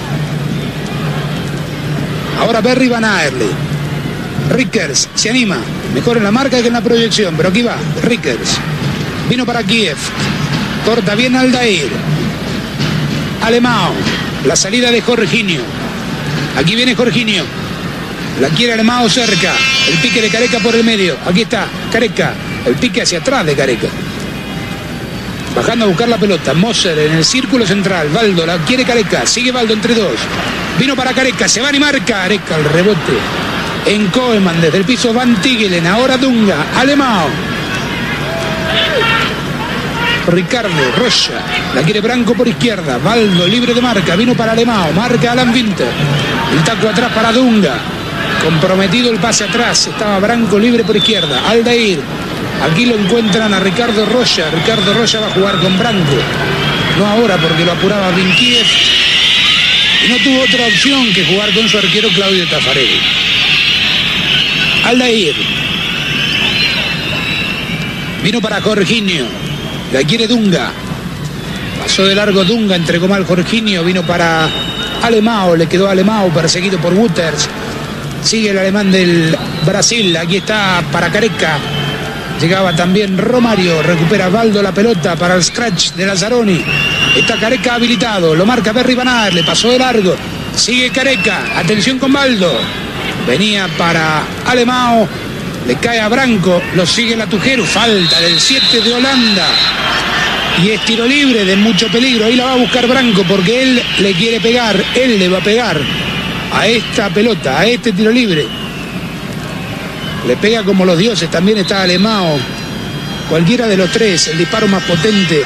Ahora Berry Van Aerle. Rickers se anima, mejor en la marca que en la proyección, pero aquí va Rickers. Vino para Kiev, corta bien Aldair. Alemão, la salida de Jorginho. Aquí viene Jorginho, la quiere Alemão cerca, el pique de Careca por el medio. Aquí está Careca, el pique hacia atrás de Careca, bajando a buscar la pelota. Moser en el círculo central, Valdo, la quiere Careca, sigue Valdo entre dos. Vino para Careca, se va a animar Careca, el rebote en Koeman, desde el piso Van Tigelen, ahora Dunga, Alemão. Ricardo Rocha, la quiere Branco por izquierda, Valdo libre de marca, vino para Alemão, marca Alan Winter, el taco atrás para Dunga, Comprometido el pase atrás. Estaba Branco libre por izquierda. Aldair. Aquí lo encuentran a Ricardo Rocha. Ricardo Rocha va a jugar con Branco. No ahora porque lo apuraba Vinkiev. Y no tuvo otra opción que jugar con su arquero Claudio Taffarelli. Aldair. Vino para Jorginho. La quiere Dunga. Pasó de largo Dunga, entregó mal Jorginho. Vino para Alemão. Le quedó Alemão perseguido por Wouters. Sigue el alemán del Brasil. Aquí está para Careca. Llegaba también Romario. Recupera Valdo la pelota para el scratch de Lazzaroni. Está Careca habilitado. Lo marca Berry Van Aer. Le pasó de largo. Sigue Careca. Atención con Valdo. Venía para Alemão. Le cae a Branco. Lo sigue Latujeru. Falta del siete de Holanda. Y es tiro libre de mucho peligro. Ahí la va a buscar Branco porque él le quiere pegar. Él le va a pegar a esta pelota, a este tiro libre. Le pega como los dioses. También está Alemão. Cualquiera de los tres, el disparo más potente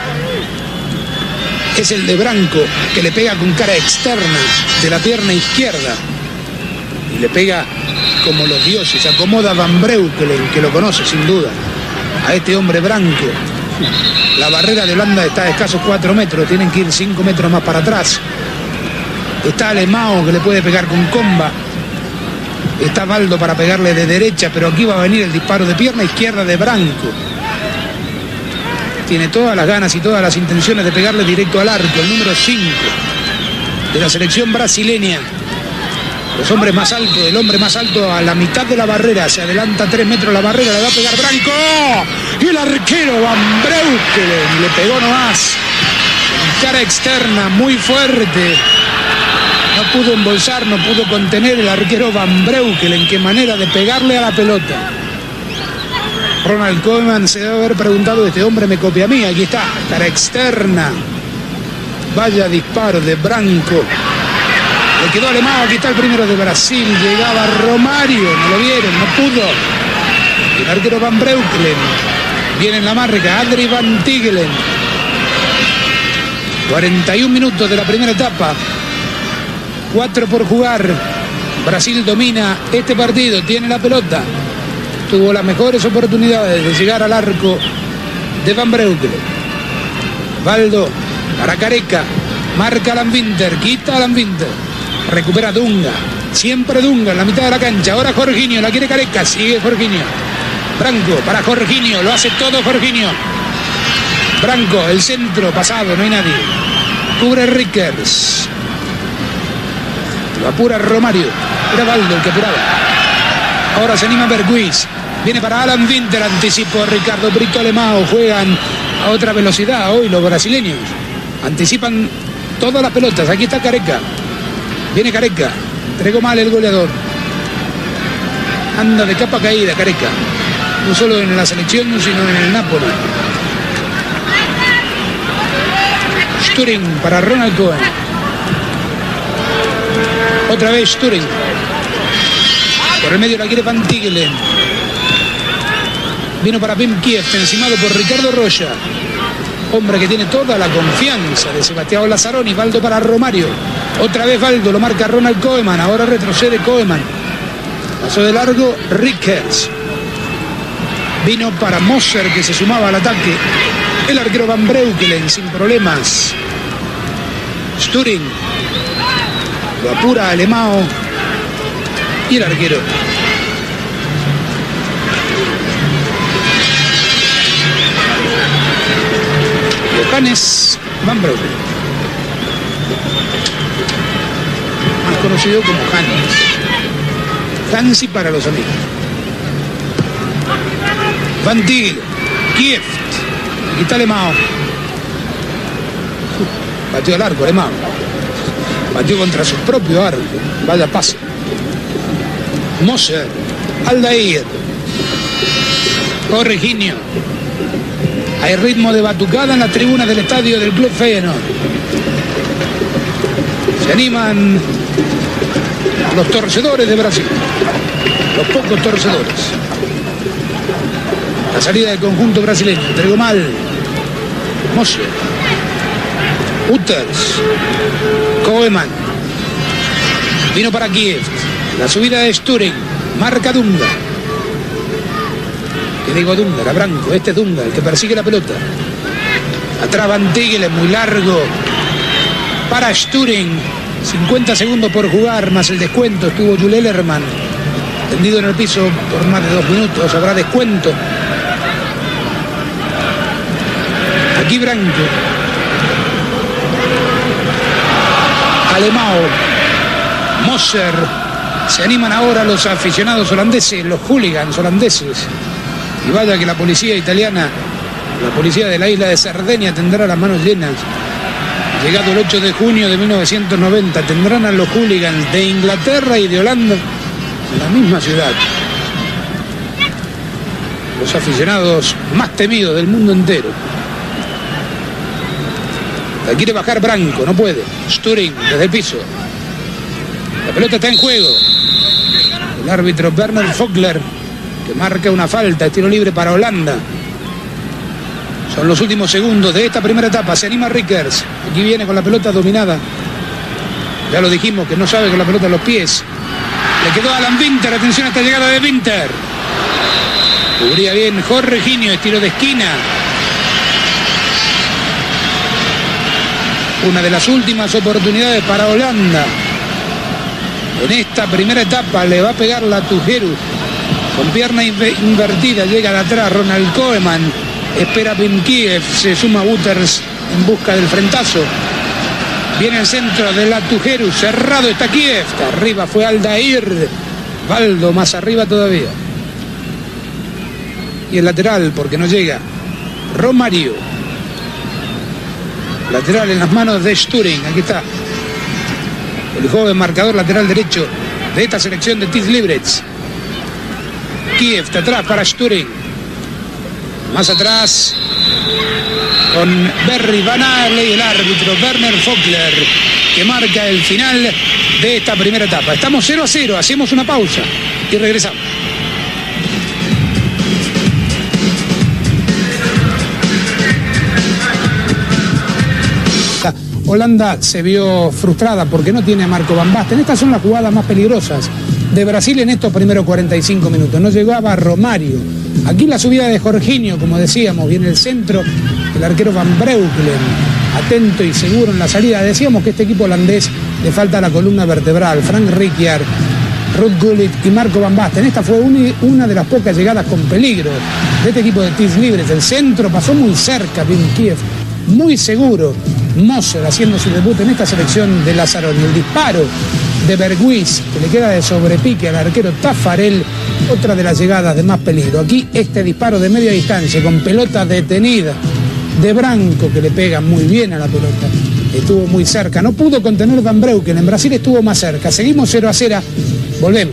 es el de Branco, que le pega con cara externa de la pierna izquierda. Y le pega como los dioses. Acomoda Van Breukelen, que lo conoce sin duda, a este hombre Branco. La barrera de Holanda está a escasos cuatro metros. Tienen que ir cinco metros más para atrás. Está Alemão, que le puede pegar con comba. Está Valdo para pegarle de derecha, pero aquí va a venir el disparo de pierna izquierda de Branco. Tiene todas las ganas y todas las intenciones de pegarle directo al arco. El número cinco de la selección brasileña. Los hombres más altos, el hombre más alto a la mitad de la barrera. Se adelanta tres metros la barrera, le va a pegar Branco. Y el arquero Van Breukelen le pegó nomás. En cara externa, muy fuerte. No pudo embolsar, no pudo contener el arquero Van Breukelen. Qué manera de pegarle a la pelota. Ronald Koeman se debe haber preguntado, este hombre me copia a mí. Aquí está, cara externa. Vaya disparo de Branco. Le quedó Alemão, aquí está el primero de Brasil. Llegaba Romario, no lo vieron, no pudo. El arquero Van Breukelen. Viene en la marca, Adri Van Tigelen. cuarenta y un minutos de la primera etapa. Cuatro por jugar. Brasil domina este partido, tiene la pelota. Tuvo las mejores oportunidades de llegar al arco de Van Breukelen. Valdo para Careca. Marca Alan Winter, quita Alan Winter. Recupera Dunga. Siempre Dunga en la mitad de la cancha. Ahora Jorginho, la quiere Careca. Sigue Jorginho. Branco para Jorginho. Lo hace todo Jorginho. Branco, el centro pasado, no hay nadie. Cubre Rickers. Lo apura Romario. Era Valdo el que apuraba. Ahora se anima Berghuis. Viene para Alan Winter. Anticipó Ricardo Brito Alemão. Juegan a otra velocidad hoy los brasileños. Anticipan todas las pelotas. Aquí está Careca. Viene Careca. Entregó mal el goleador. Anda de capa caída Careca. No solo en la selección, sino en el Napoli. Sturring para Ronald Koeman. Otra vez Sturring. Por el medio la quiere Van Tigelen. Vino para Vinkiev, encimado por Ricardo Rocha. Hombre que tiene toda la confianza de Sebastião Lazzaroni. Valdo para Romario. Otra vez Valdo, lo marca Ronald Koeman. Ahora retrocede Koeman. Pasó de largo Rickers. Vino para Moser, que se sumaba al ataque. El arquero Van Breukelen sin problemas. Sturring. Lo apura Alemão. Y el arquero. Johannes Van Breukelen. Más conocido como Hannes. Hansi para los amigos. Van Tigelen. Kieft. Aquí está Alemão. Batió al arco Alemão. Batió contra su propio arco. Vaya pase. Moser. Aldair. Jorginho. Hay ritmo de batucada en las tribunas del estadio del Club Feyenoord. Se animan los torcedores de Brasil. Los pocos torcedores. La salida del conjunto brasileño. Entregó mal. Moser. Wouters. Koeman. Vino para Kiev. La subida de Sturing. Marca Dunga. ¿Qué digo Dunga? Era Branco. Este es Dunga, el que persigue la pelota. Atrás Van Tigelen, muy largo. Para Sturing. cincuenta segundos por jugar, más el descuento. Estuvo Jules Ellerman tendido en el piso por más de dos minutos. Habrá descuento. Aquí Branco. Alemão. Moser. Se animan ahora los aficionados holandeses, los hooligans holandeses. Y vaya que la policía italiana, la policía de la isla de Cerdeña, tendrá las manos llenas. Llegado el ocho de junio de mil novecientos noventa, tendrán a los hooligans de Inglaterra y de Holanda en la misma ciudad. Los aficionados más temidos del mundo entero. La quiere bajar Branco, no puede. Sturing desde el piso. La pelota está en juego. El árbitro Bernard Vogler, que marca una falta, tiro libre para Holanda. Son los últimos segundos de esta primera etapa. Se anima Rickers. Aquí viene con la pelota dominada. Ya lo dijimos, que no sabe con la pelota en los pies. Le quedó a Alan Winter. Atención a esta llegada de Winter. Cubría bien Jorginho, estilo de esquina. Una de las últimas oportunidades para Holanda. En esta primera etapa le va a pegar la Tujeru. Con pierna invertida llega de atrás Ronald Koeman. Espera Wim Kiev. Se suma Wouters en busca del frentazo. Viene el centro de la Tujeru. Cerrado está Kiev. Arriba fue Aldair. Valdo más arriba todavía. Y el lateral porque no llega. Romario. Lateral en las manos de Sturing. Aquí está. El joven marcador lateral derecho de esta selección de Tiz Liberec. Kiev está atrás para Sturing. Más atrás con Berry Van Aerle y el árbitro Werner Vogler, que marca el final de esta primera etapa. Estamos cero a cero, hacemos una pausa y regresamos. Holanda se vio frustrada porque no tiene a Marco Van Basten. Estas son las jugadas más peligrosas de Brasil en estos primeros cuarenta y cinco minutos. No llegaba Romario. Aquí la subida de Jorginho, como decíamos, viene el centro, el arquero Van Breukelen, atento y seguro en la salida. Decíamos que este equipo holandés le falta la columna vertebral. Frank Rijkaard, Ruud Gullit y Marco Van Basten. Esta fue una de las pocas llegadas con peligro de este equipo de Tiz Liberec. El centro pasó muy cerca, Wim Kiev, muy seguro. Moser haciendo su debut en esta selección de Lazzaroni. El disparo de Berghuis, que le queda de sobrepique al arquero Taffarel, otra de las llegadas de más peligro. Aquí este disparo de media distancia con pelota detenida de Branco, que le pega muy bien a la pelota. Estuvo muy cerca, no pudo contener Van Breukelen. En Brasil estuvo más cerca. Seguimos cero a cero, volvemos.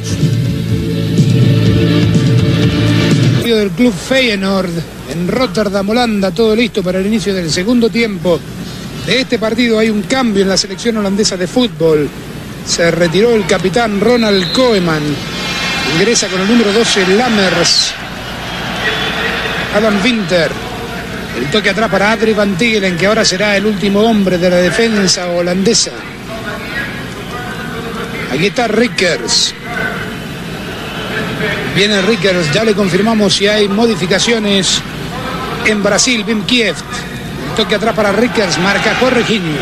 Del club Feyenoord en Rotterdam, Holanda, todo listo para el inicio del segundo tiempo de este partido. Hay un cambio en la selección holandesa de fútbol. Se retiró el capitán Ronald Koeman. Ingresa con el número doce Lammers. Adam Winter. El toque atrás para Adrie Van Tigelen, que ahora será el último hombre de la defensa holandesa. Aquí está Rickers. Viene Rickers, ya le confirmamos si hay modificaciones en Brasil. Wim Kiev. El toque atrás para Rickers, marca Jorginho.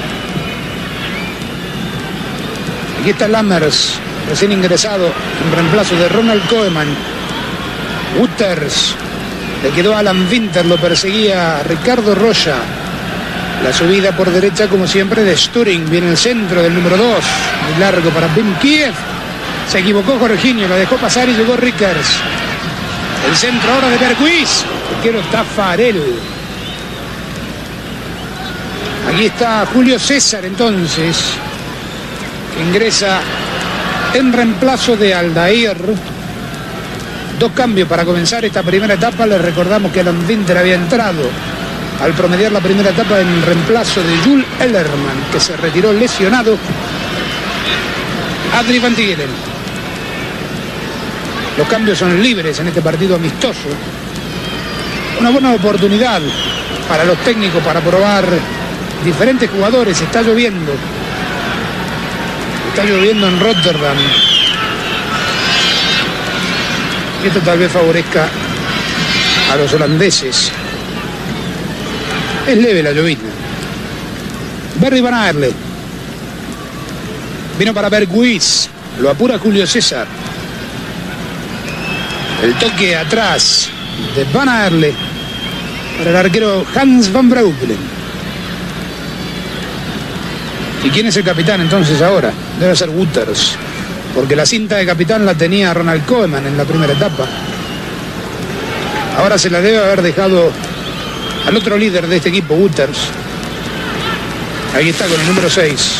Aquí está Lammers, recién ingresado en reemplazo de Ronald Koeman. Wouters. Le quedó Alan Winter, lo perseguía Ricardo Rocha. La subida por derecha, como siempre, de Sturing. Viene el centro del número dos. Muy largo para Wim Kiev. Se equivocó Jorginho, lo dejó pasar y llegó Rickers. El centro ahora de Berghuis. El quiero Taffarel. Aquí está Julio César, entonces, que ingresa en reemplazo de Aldair. Dos cambios para comenzar esta primera etapa. Les recordamos que Alan Winter había entrado al promediar la primera etapa en reemplazo de Jules Ellerman, que se retiró lesionado. Adrie Van Tigelen. Los cambios son libres en este partido amistoso. Una buena oportunidad para los técnicos para probar diferentes jugadores. Está lloviendo. Está lloviendo en Rotterdam. Esto tal vez favorezca a los holandeses. Es leve la llovizna. Berry Van Aerle. Vino para Berghuis. Lo apura Julio César. El toque atrás de Van Aerle para el arquero Hans van Breukelen. ¿Y quién es el capitán entonces ahora? Debe ser Wouters, porque la cinta de capitán la tenía Ronald Koeman en la primera etapa. Ahora se la debe haber dejado al otro líder de este equipo, Wouters. Ahí está con el número seis.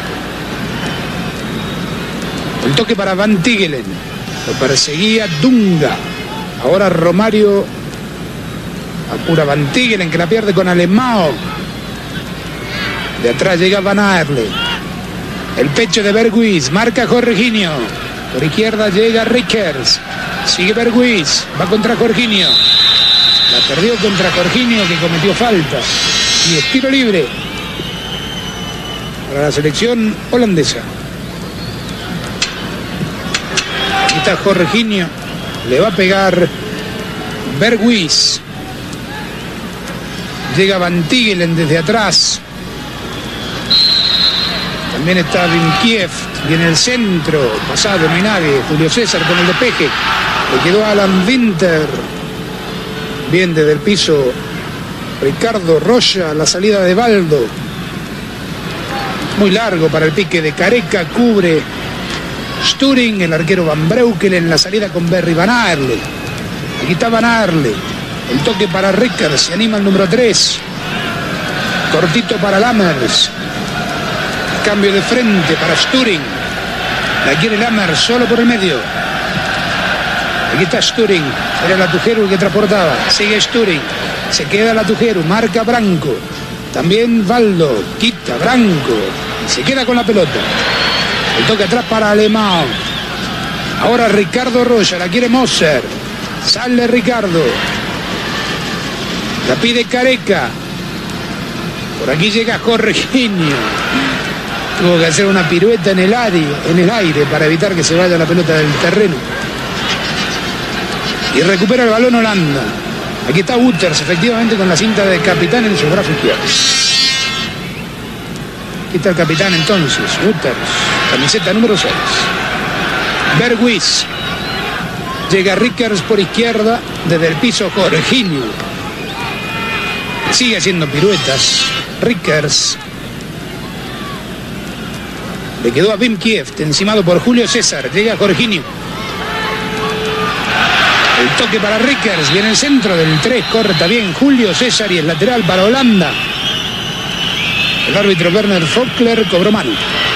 El toque para Van Tigelen. Lo perseguía Dunga. Ahora Romario apura Van Tigelen, que la pierde con Alemão. De atrás llega Van Aerle. El pecho de Berghuis. Marca Jorginho. Por izquierda llega Rickers. Sigue Berghuis. Va contra Jorginho. La perdió contra Jorginho, que cometió falta. Y es tiro libre para la selección holandesa. Aquí está Jorginho. Le va a pegar Berghuis. Llega Van Tigelen desde atrás. También está Vinkiev. Viene el centro. Pasado, no hay nadie. Julio César con el despeje. Le quedó Alan Winter. Bien desde el piso Ricardo Rocha. La salida de Baldo. Muy largo para el pique de Careca. Cubre Sturing. El arquero Van Breukelen en la salida con Berry Van Aerle. Aquí está Van Aerle. El toque para Rickers. Se anima el número tres. Cortito para Lammers. Cambio de frente para Sturing. La quiere Lammers solo por el medio. Aquí está Sturing. Era Latujeru el que transportaba. Sigue Sturing. Se queda Latujeru. Marca Branco. También Baldo. Quita Branco. Y se queda con la pelota. El toque atrás para Alemão. Ahora Ricardo Rocha. La quiere Moser. Sale Ricardo. La pide Careca. Por aquí llega Jorginho. Tuvo que hacer una pirueta en el aire, en el aire para evitar que se vaya la pelota del terreno. Y recupera el balón Holanda. Aquí está Wouters, efectivamente, con la cinta de capitán en su brazo izquierdo. Aquí está el capitán entonces, Wouters, camiseta número seis. Berghuis. Llega Rickers por izquierda, desde el piso Jorginho. Sigue haciendo piruetas. Rickers. Le quedó a Vinkiev, encimado por Julio César. Llega Jorginho. El toque para Rickers. Viene el centro del tres. Corta bien Julio César y el lateral para Holanda. El árbitro Werner Vockler cobró mano.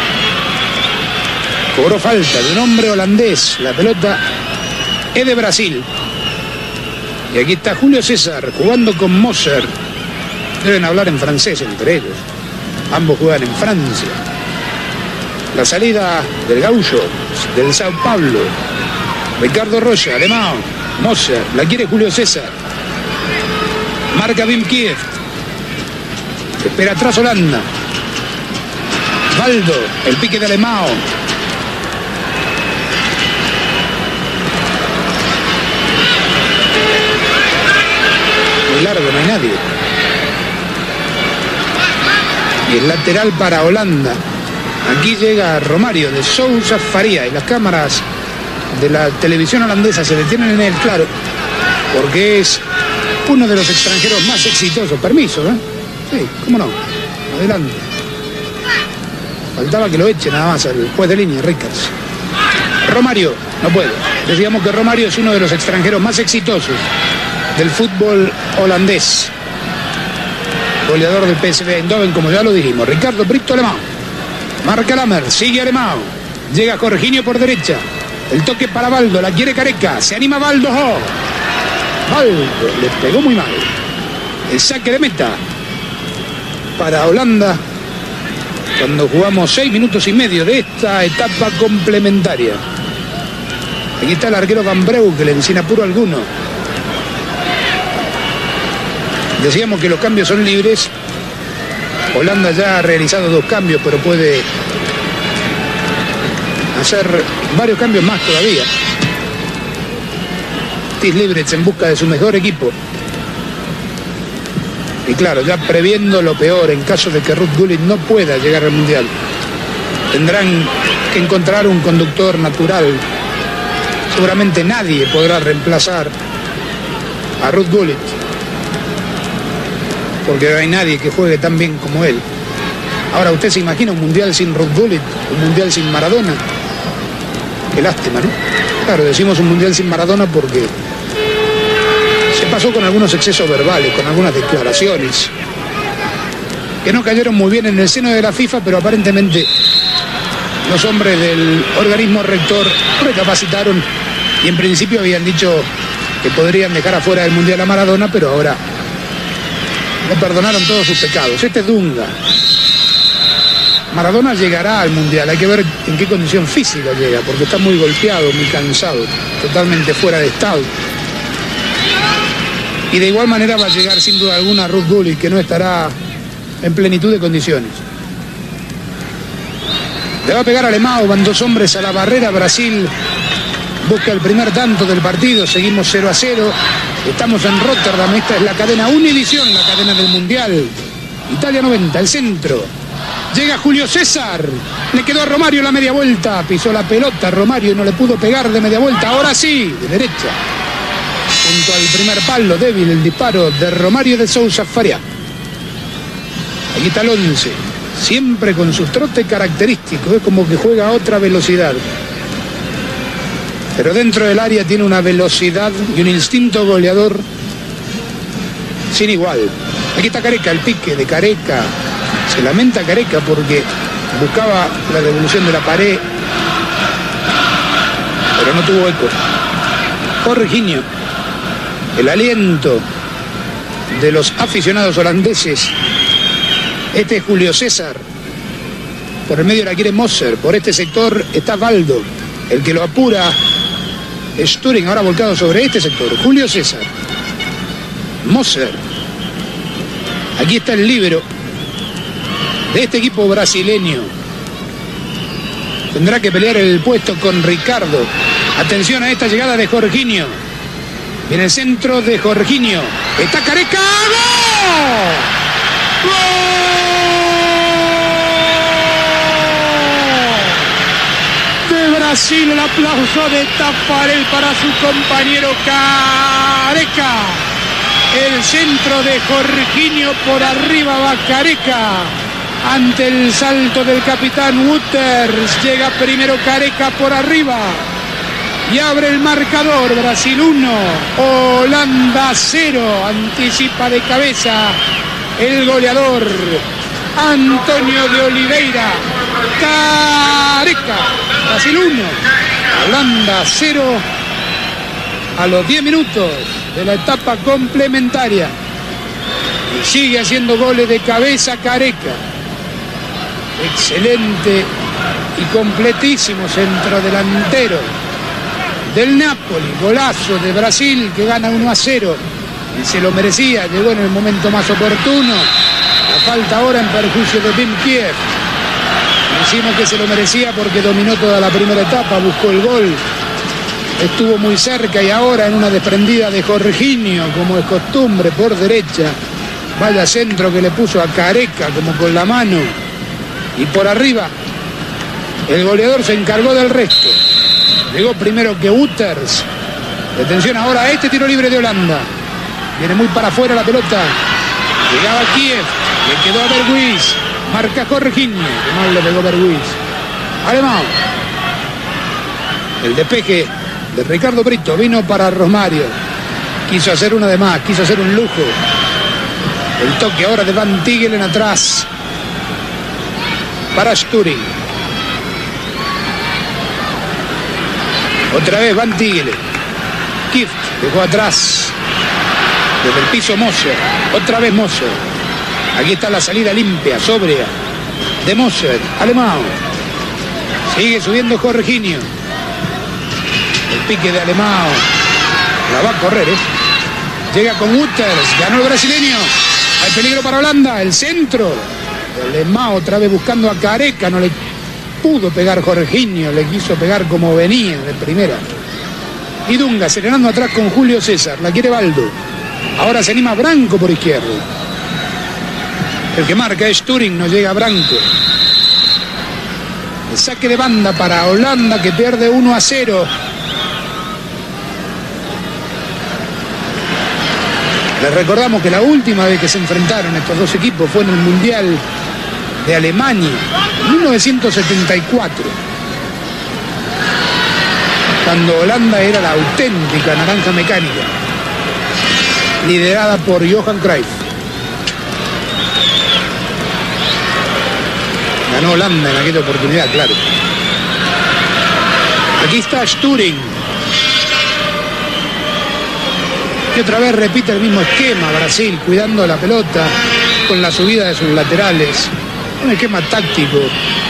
Cobró falta de un hombre holandés. La pelota es de Brasil. Y aquí está Julio César jugando con Moser. Deben hablar en francés entre ellos. Ambos juegan en Francia. La salida del Gaullo, del Sao Paulo. Ricardo Rocha, Alemão. Moser, la quiere Julio César. Marca Vinkiev. Espera atrás Holanda. Baldo, el pique de Alemão. Muy largo, no hay nadie. Y el lateral para Holanda. Aquí llega Romario de Sousa Faria y las cámaras de la televisión holandesa se detienen en él, claro, porque es uno de los extranjeros más exitosos. Permiso, ¿eh? Sí, cómo no. Adelante. Faltaba que lo eche nada más al juez de línea, Rickers. Romario, no puede. Decíamos que Romario es uno de los extranjeros más exitosos del fútbol holandés. Goleador del P S V Eindhoven, como ya lo dijimos. Ricardo Brito Alemão. Marca Lammers, sigue Alemão. Llega Jorginho por derecha. El toque para Baldo, la quiere Careca. Se anima Baldo. ¡Oh! Baldo le pegó muy mal. El saque de meta para Holanda cuando jugamos seis minutos y medio de esta etapa complementaria. Aquí está el arquero Van Breukelen sin apuro alguno. Decíamos que los cambios son libres. Holanda ya ha realizado dos cambios, pero puede hacer varios cambios más todavía. Steve Librets en busca de su mejor equipo. Y claro, ya previendo lo peor en caso de que Ruud Gullit no pueda llegar al Mundial, tendrán que encontrar un conductor natural. Seguramente nadie podrá reemplazar a Ruud Gullit, porque no hay nadie que juegue tan bien como él. Ahora, ¿usted se imagina un Mundial sin Ruud Gullit? ¿Un Mundial sin Maradona? Qué lástima, ¿no? Claro, decimos un Mundial sin Maradona porque se pasó con algunos excesos verbales, con algunas declaraciones que no cayeron muy bien en el seno de la FIFA, pero aparentemente los hombres del organismo rector recapacitaron y en principio habían dicho que podrían dejar afuera del Mundial a Maradona, pero ahora le perdonaron todos sus pecados. Este es Dunga. Maradona llegará al Mundial, hay que ver en qué condición física llega, porque está muy golpeado, muy cansado, totalmente fuera de estado. Y de igual manera va a llegar sin duda alguna Ruud Gullit, que no estará en plenitud de condiciones. Le va a pegar Alemão, van dos hombres a la barrera, Brasil busca el primer tanto del partido, seguimos cero a cero, estamos en Rotterdam, esta es la cadena Univision, la cadena del Mundial. Italia noventa, el centro, llega Julio César, le quedó a Romario la media vuelta, pisó la pelota Romario y no le pudo pegar de media vuelta, ahora sí, de derecha, junto al primer palo, débil el disparo de Romario de Sousa Faria. Aquí está el once, siempre con su trote característico, es como que juega a otra velocidad. Pero dentro del área tiene una velocidad y un instinto goleador sin igual. Aquí está Careca, el pique de Careca. Se lamenta Careca porque buscaba la devolución de la pared, pero no tuvo eco. Jorginho, el aliento de los aficionados holandeses. Este es Julio César. Por el medio la quiere Moser. Por este sector está Valdo. El que lo apura es Thuring, ahora volcado sobre este sector. Julio César. Moser. Aquí está el líbero de este equipo brasileño. Tendrá que pelear el puesto con Ricardo. Atención a esta llegada de Jorginho. Viene el centro de Jorginho. Está Careca. ¡Gol! ¡Gol! De Brasil, el aplauso de Tafarel para su compañero Careca. El centro de Jorginho, por arriba va Careca. Ante el salto del capitán Wouters, llega primero Careca por arriba. Y abre el marcador, Brasil uno, Holanda cero. Anticipa de cabeza el goleador Antonio de Oliveira. Careca, Brasil uno, Holanda cero a los diez minutos de la etapa complementaria. Y sigue haciendo goles de cabeza Careca. Excelente y completísimo centro delantero del Napoli, golazo de Brasil que gana uno a cero y se lo merecía, llegó en el momento más oportuno. La falta ahora en perjuicio de Wim Kiev. Decimos que se lo merecía porque dominó toda la primera etapa, buscó el gol, estuvo muy cerca y ahora en una desprendida de Jorginho, como es costumbre, por derecha, vaya centro que le puso a Careca como con la mano. Y por arriba, el goleador se encargó del resto. Llegó primero que Wouters. Atención ahora a este tiro libre de Holanda. Viene muy para afuera la pelota. Llegaba Kiev. Le quedó a Berghuis. Marca Jorginho. Que mal le pegó Berghuis. Alemão. El despeje de Ricardo Brito vino para Romario. Quiso hacer una de más. Quiso hacer un lujo. El toque ahora de Van Tigelen atrás. Para Thuring. Otra vez Van Tigelen. Kift dejó atrás. Desde el piso Moser. Otra vez Moser. Aquí está la salida limpia, sobria de Moser. Alemão. Sigue subiendo Jorginho. El pique de Alemão. La va a correr, ¿eh? Llega con Wouters. Ganó el brasileño. Hay peligro para Holanda. El centro. Alemão otra vez buscando a Careca. No le pudo pegar Jorginho. Le quiso pegar como venía de primera. Y Dunga acelerando atrás con Julio César. La quiere Baldo. Ahora se anima Branco por izquierdo. El que marca es Turing, no llega Branco. El saque de banda para Holanda, que pierde uno a cero. Les recordamos que la última vez que se enfrentaron estos dos equipos fue en el Mundial de Alemania, en mil novecientos setenta y cuatro. Cuando Holanda era la auténtica naranja mecánica, liderada por Johan Cruyff. Ganó Holanda en aquella oportunidad, claro. Aquí está Sturing. Y otra vez repite el mismo esquema, Brasil, cuidando la pelota con la subida de sus laterales. Un esquema táctico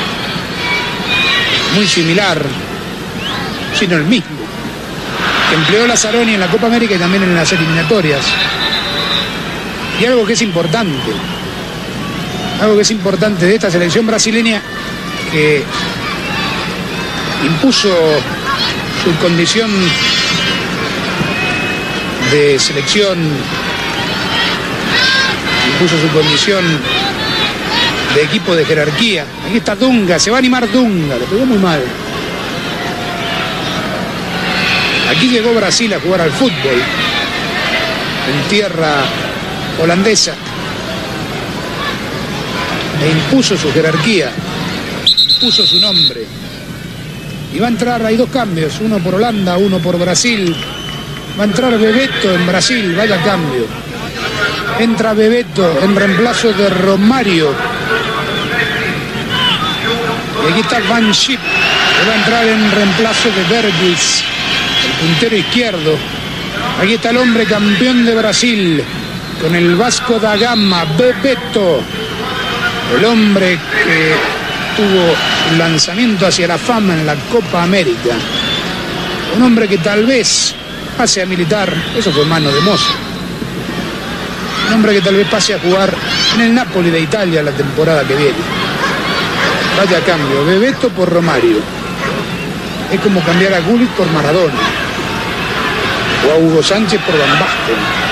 muy similar, sino el mismo, que empleó Lazzaroni en la Copa América y también en las eliminatorias. Y algo que es importante, algo que es importante de esta selección brasileña, que impuso su condición de selección, impuso su condición de equipo de jerarquía. Aquí está Dunga, se va a animar Dunga, le pegó muy mal. Aquí llegó Brasil a jugar al fútbol en tierra holandesa e impuso su jerarquía, impuso su nombre. Y va a entrar, hay dos cambios, uno por Holanda, uno por Brasil. Va a entrar Bebeto en Brasil, vaya cambio. Entra Bebeto en reemplazo de Romario. Y aquí está Van Schip, que va a entrar en reemplazo de Berghuis, el puntero izquierdo. Aquí está el hombre campeón de Brasil, con el Vasco da Gama, Bebeto. El hombre que tuvo un lanzamiento hacia la fama en la Copa América. Un hombre que tal vez pase a militar, eso fue mano de Moza. Un hombre que tal vez pase a jugar en el Napoli de Italia la temporada que viene. Vaya cambio, Bebeto por Romario. Es como cambiar a Gullit por Maradona. O a Hugo Sánchez por Van Basten.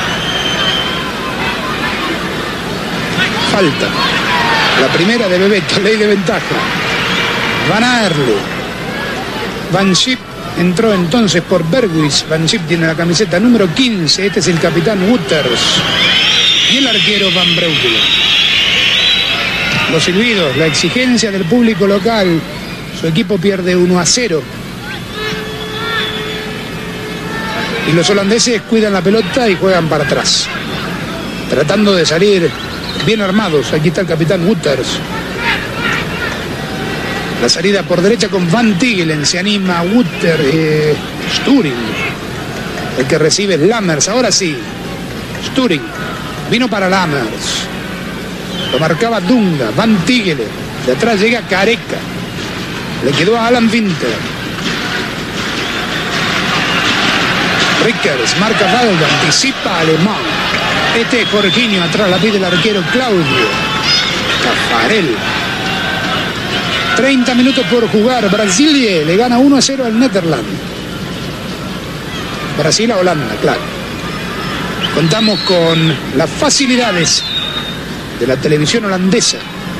Falta. La primera de Bebeto, ley de ventaja. Van Aerle. Van Schip entró entonces por Berghuis. Van Schip tiene la camiseta número quince. Este es el capitán Wouters. Y el arquero Van Breukelen. Los silbidos, la exigencia del público local. Su equipo pierde uno a cero. Y los holandeses cuidan la pelota y juegan para atrás, tratando de salir bien armados. Aquí está el capitán Wouters. La salida por derecha con Van Tigelen. Se anima Wouters, eh, Sturing. El que recibe es Lammers. Ahora sí, Sturing vino para Lammers. Lo marcaba Dunga. Van Tigelen. De atrás llega Careca. Le quedó a Alan Winter. Rickers marca Valdo. Anticipa Alemán. Este es Jorginho. Atrás la pide el arquero Claudio Taffarel. treinta minutos por jugar. Brasilia le gana uno a cero al Netherlands. Brasil a Holanda, claro. Contamos con las facilidades de la televisión holandesa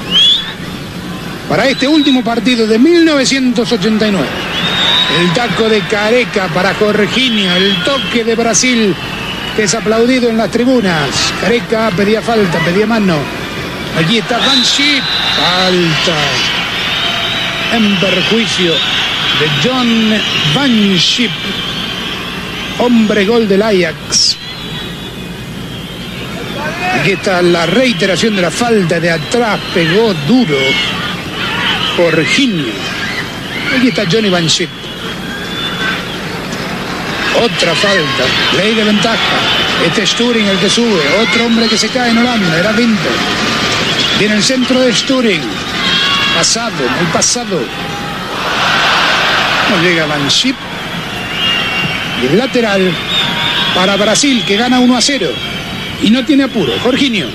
para este último partido de mil novecientos ochenta y nueve. El taco de Careca para Jorginho, el toque de Brasil que es aplaudido en las tribunas. Careca pedía falta, pedía mano. Aquí está Van Schip, falta en perjuicio de John Van Schip, hombre gol del Ajax. Aquí está la reiteración de la falta, de atrás pegó duro Jorginho. Aquí está Johnny Van Schip. Otra falta, ley de ventaja. Este es Sturing el que sube. Otro hombre que se cae en Holanda, era Winter. Viene el centro de Sturing. Pasado, muy pasado. No llega Van Schip. Y el lateral para Brasil, que gana uno a cero. Y no tiene apuro. Jorginho.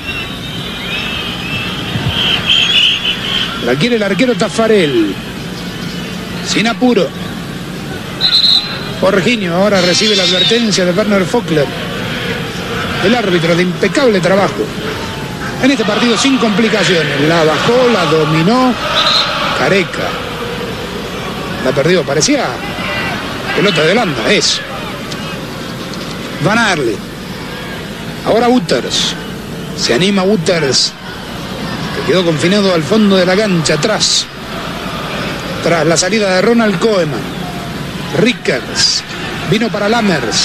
La quiere el arquero Taffarel. Sin apuro. Jorginho ahora recibe la advertencia de Werner Vogler, el árbitro de impecable trabajo. En este partido sin complicaciones. La bajó, la dominó Careca. La perdió, parecía pelota de Holanda, es. Van Aerle. Ahora Wouters. Se anima Wouters, que quedó confinado al fondo de la cancha, atrás. Tras la salida de Ronald Koeman. Rickers. Vino para Lammers.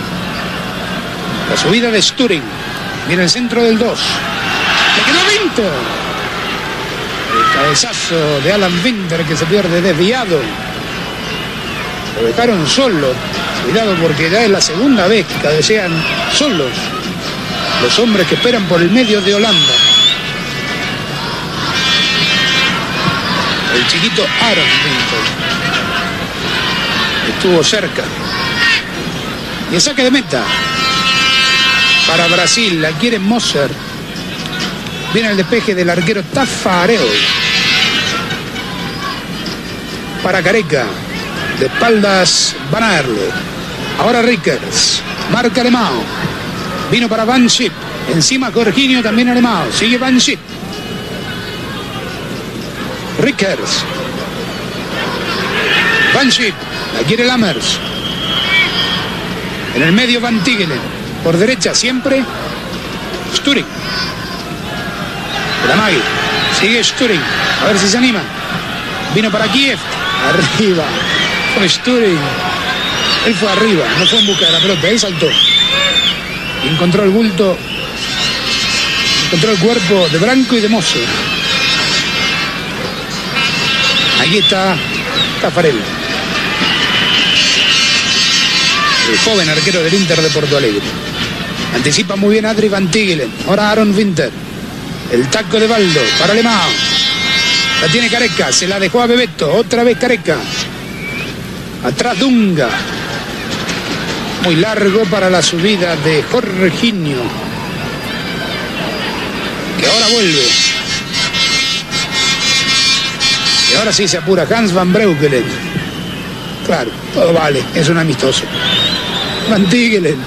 La subida de Sturring. Viene el centro del dos. Le quedó Winter. El cabezazo de Alan Winter que se pierde desviado. Lo dejaron solo. Cuidado porque ya es la segunda vez que cabecean solos los hombres que esperan por el medio de Holanda. El chiquito Aaron Winter estuvo cerca. Y el saque de meta para Brasil. La quiere Moser. Viene el despeje del arquero Taffarel. Para Careca. De espaldas Van Aerle. Ahora Rickers. Marca Alemão. Vino para Van Schip. Encima Jorginho, también Alemão. Sigue Van Schip. Rickers. Van Schip. La quiere Lammers. En el medio Van Tigelen. Por derecha siempre Sturring. Magui. Sigue Sturring. A ver si se anima. Vino para Kiev. Arriba. Fue Sturring. Él fue arriba. No fue en busca de la pelota. Él saltó. Y encontró el bulto. Encontró el cuerpo de Branco y de Moser. Ahí está Taffarel. El joven arquero del Inter de Porto Alegre. Anticipa muy bien Adri Van Tigelen. Ahora Aaron Winter. El taco de Baldo para Alemão. La tiene Careca. Se la dejó a Bebeto. Otra vez Careca. Atrás Dunga. Muy largo para la subida de Jorginho. Que ahora vuelve. Y ahora sí se apura Hans van Breukelen. Claro, todo vale. Es un amistoso. Van Tigelen.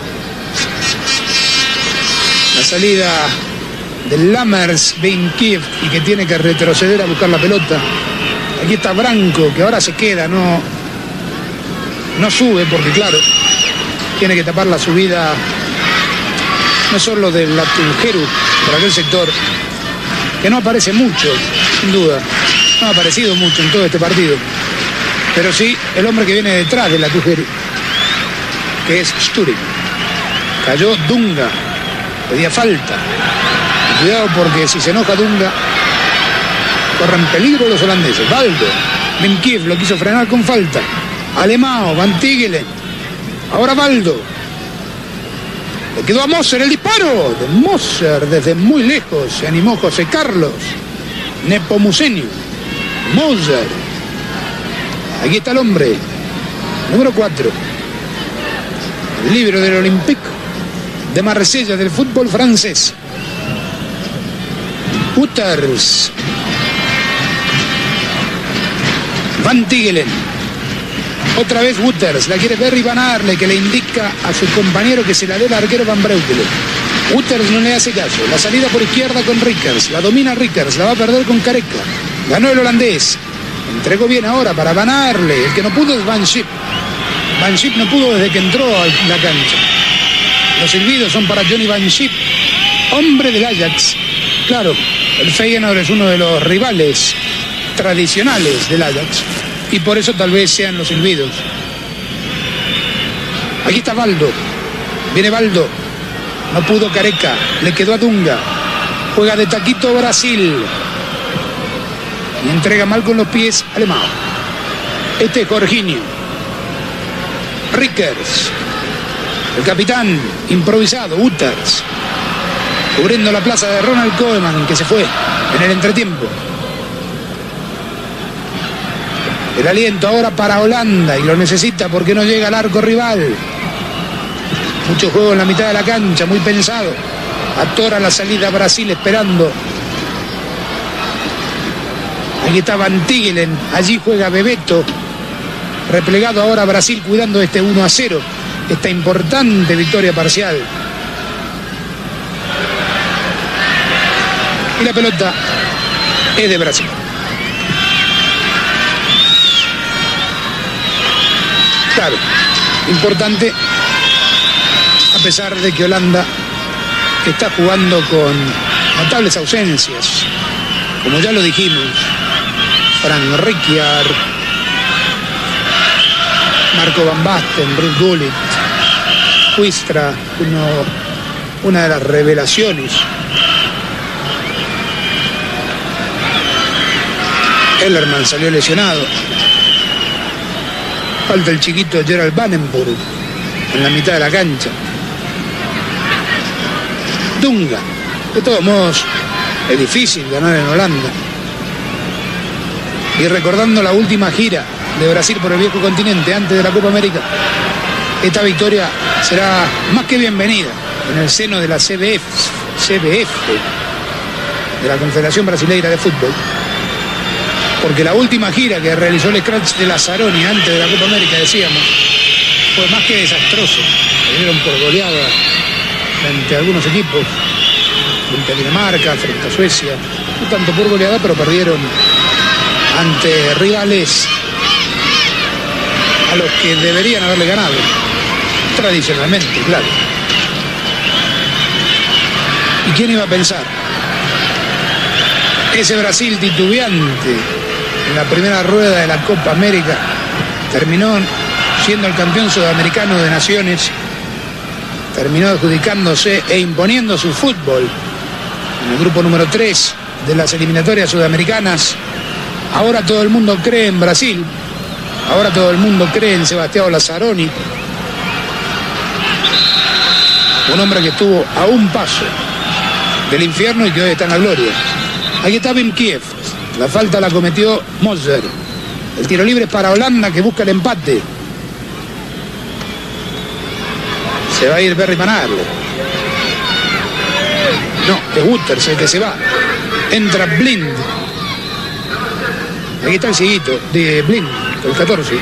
La salida del Lammers Ben Kiev y que tiene que retroceder a buscar la pelota. Aquí está Branco, que ahora se queda, no, no sube porque claro, tiene que tapar la subida no solo del Latunjeru por aquel sector, que no aparece mucho, sin duda, no ha aparecido mucho en todo este partido, pero sí el hombre que viene detrás del Latunjeru, que es Sturring. Cayó Dunga, pedía falta. Cuidado porque si se enoja Dunga, corren peligro los holandeses. Baldo, Menkiev lo quiso frenar con falta. Alemão, Van Tigelen. Ahora Baldo. Le quedó a Moser el disparo de Moser desde muy lejos. Se animó José Carlos Nepomuceno. Moser. Aquí está el hombre. Número cuatro. El libro del Olympique de Marsella del fútbol francés. Wouters. Van Tigelen. Otra vez Wouters. La quiere Berry Van Aerle, que le indica a su compañero que se la dé el arquero Van Breukelen. Wouters no le hace caso. La salida por izquierda con Rickers. La domina Rickers. La va a perder con Careca. Ganó el holandés. Entregó bien ahora para Van Aerle. El que no pudo es Van Schip. Van Schip no pudo desde que entró a la cancha. Los silbidos son para Johnny Van Schip, hombre del Ajax. Claro, el Feyenoord es uno de los rivales tradicionales del Ajax y por eso tal vez sean los silbidos. Aquí está Baldo. Viene Baldo. No pudo Careca. Le quedó a Dunga. Juega de taquito Brasil. Y entrega mal con los pies Alemão. Este es Jorginho. Rickers. El capitán improvisado, Wouters. Cubriendo la plaza de Ronald Koeman, que se fue en el entretiempo. El aliento ahora para Holanda y lo necesita porque no llega al arco rival. Mucho juego en la mitad de la cancha, muy pensado. Atora la salida Brasil esperando. Aquí está Van Tigelen, allí juega Bebeto. replegado ahora Brasil, cuidando este uno a cero, esta importante victoria parcial. Y la pelota es de Brasil. Claro, importante, a pesar de que Holanda está jugando con notables ausencias, como ya lo dijimos, Frank Rijkaard, Marco Van Basten, Ruud Gullit, Huistra, uno, una de las revelaciones. Ellerman salió lesionado. Falta el chiquito Gerald Vandenburg en la mitad de la cancha. Dunga. De todos modos, es difícil ganar en Holanda. Y recordando la última gira de Brasil por el viejo continente antes de la Copa América, esta victoria será más que bienvenida en el seno de la C B F, C B F, de la Confederación Brasileira de Fútbol. Porque la última gira que realizó el Scratch de Lazzaroni antes de la Copa América, decíamos, fue más que desastroso. Perdieron por goleada frente a algunos equipos, frente a Dinamarca, frente a Suecia, no tanto por goleada, pero perdieron ante rivales a los que deberían haberle ganado, tradicionalmente, claro. ¿Y quién iba a pensar? Ese Brasil titubeante en la primera rueda de la Copa América terminó siendo el campeón sudamericano de naciones, terminó adjudicándose e imponiendo su fútbol en el grupo número tres de las eliminatorias sudamericanas. Ahora todo el mundo cree en Brasil, ahora todo el mundo cree en Sebastião Lazzaroni, un hombre que estuvo a un paso del infierno y que hoy está en la gloria. Aquí está Wim Kiev, la falta la cometió Moser. El tiro libre es para Holanda, que busca el empate. Se va a ir Berry Van Aerle. No, es Wouters el que se va. Entra Blind. Aquí está el cieguito de Blind, el catorce.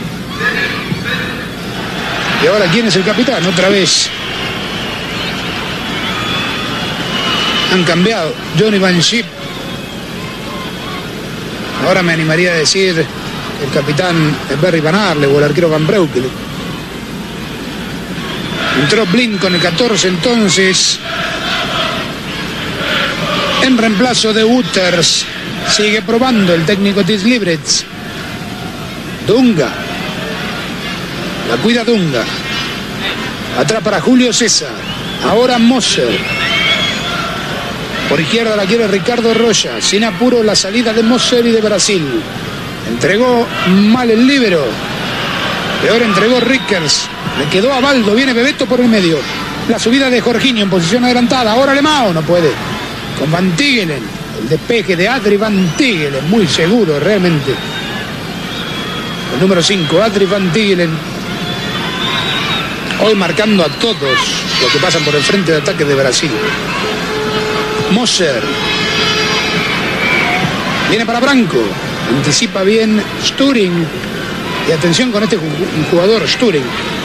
Y ahora, ¿quién es el capitán? Otra vez han cambiado. Johnny Van Schip. Ahora me animaría a decir el capitán Berry Van Aerle o el arquero Van Breukelen. Entró Blind con el catorce entonces, en reemplazo de Wouters. Sigue probando el técnico Tis Librets. Dunga. La cuida Dunga. Atrás para Julio César. Ahora Moser. Por izquierda la quiere Ricardo Rocha. Sin apuro la salida de Moser y de Brasil. Entregó mal el líbero. Peor entregó Rickers. Le quedó a Baldo. Viene Bebeto por el medio. La subida de Jorginho en posición adelantada. Ahora Lemao. No puede. Con Van Tigelen. El despeje de Adri Van Tigelen. Muy seguro realmente. El número cinco. Adri Van Tigelen. Hoy marcando a todos los que pasan por el frente de ataque de Brasil. Moser. Viene para Branco. Anticipa bien Sturing. Y atención con este jugador, Sturing.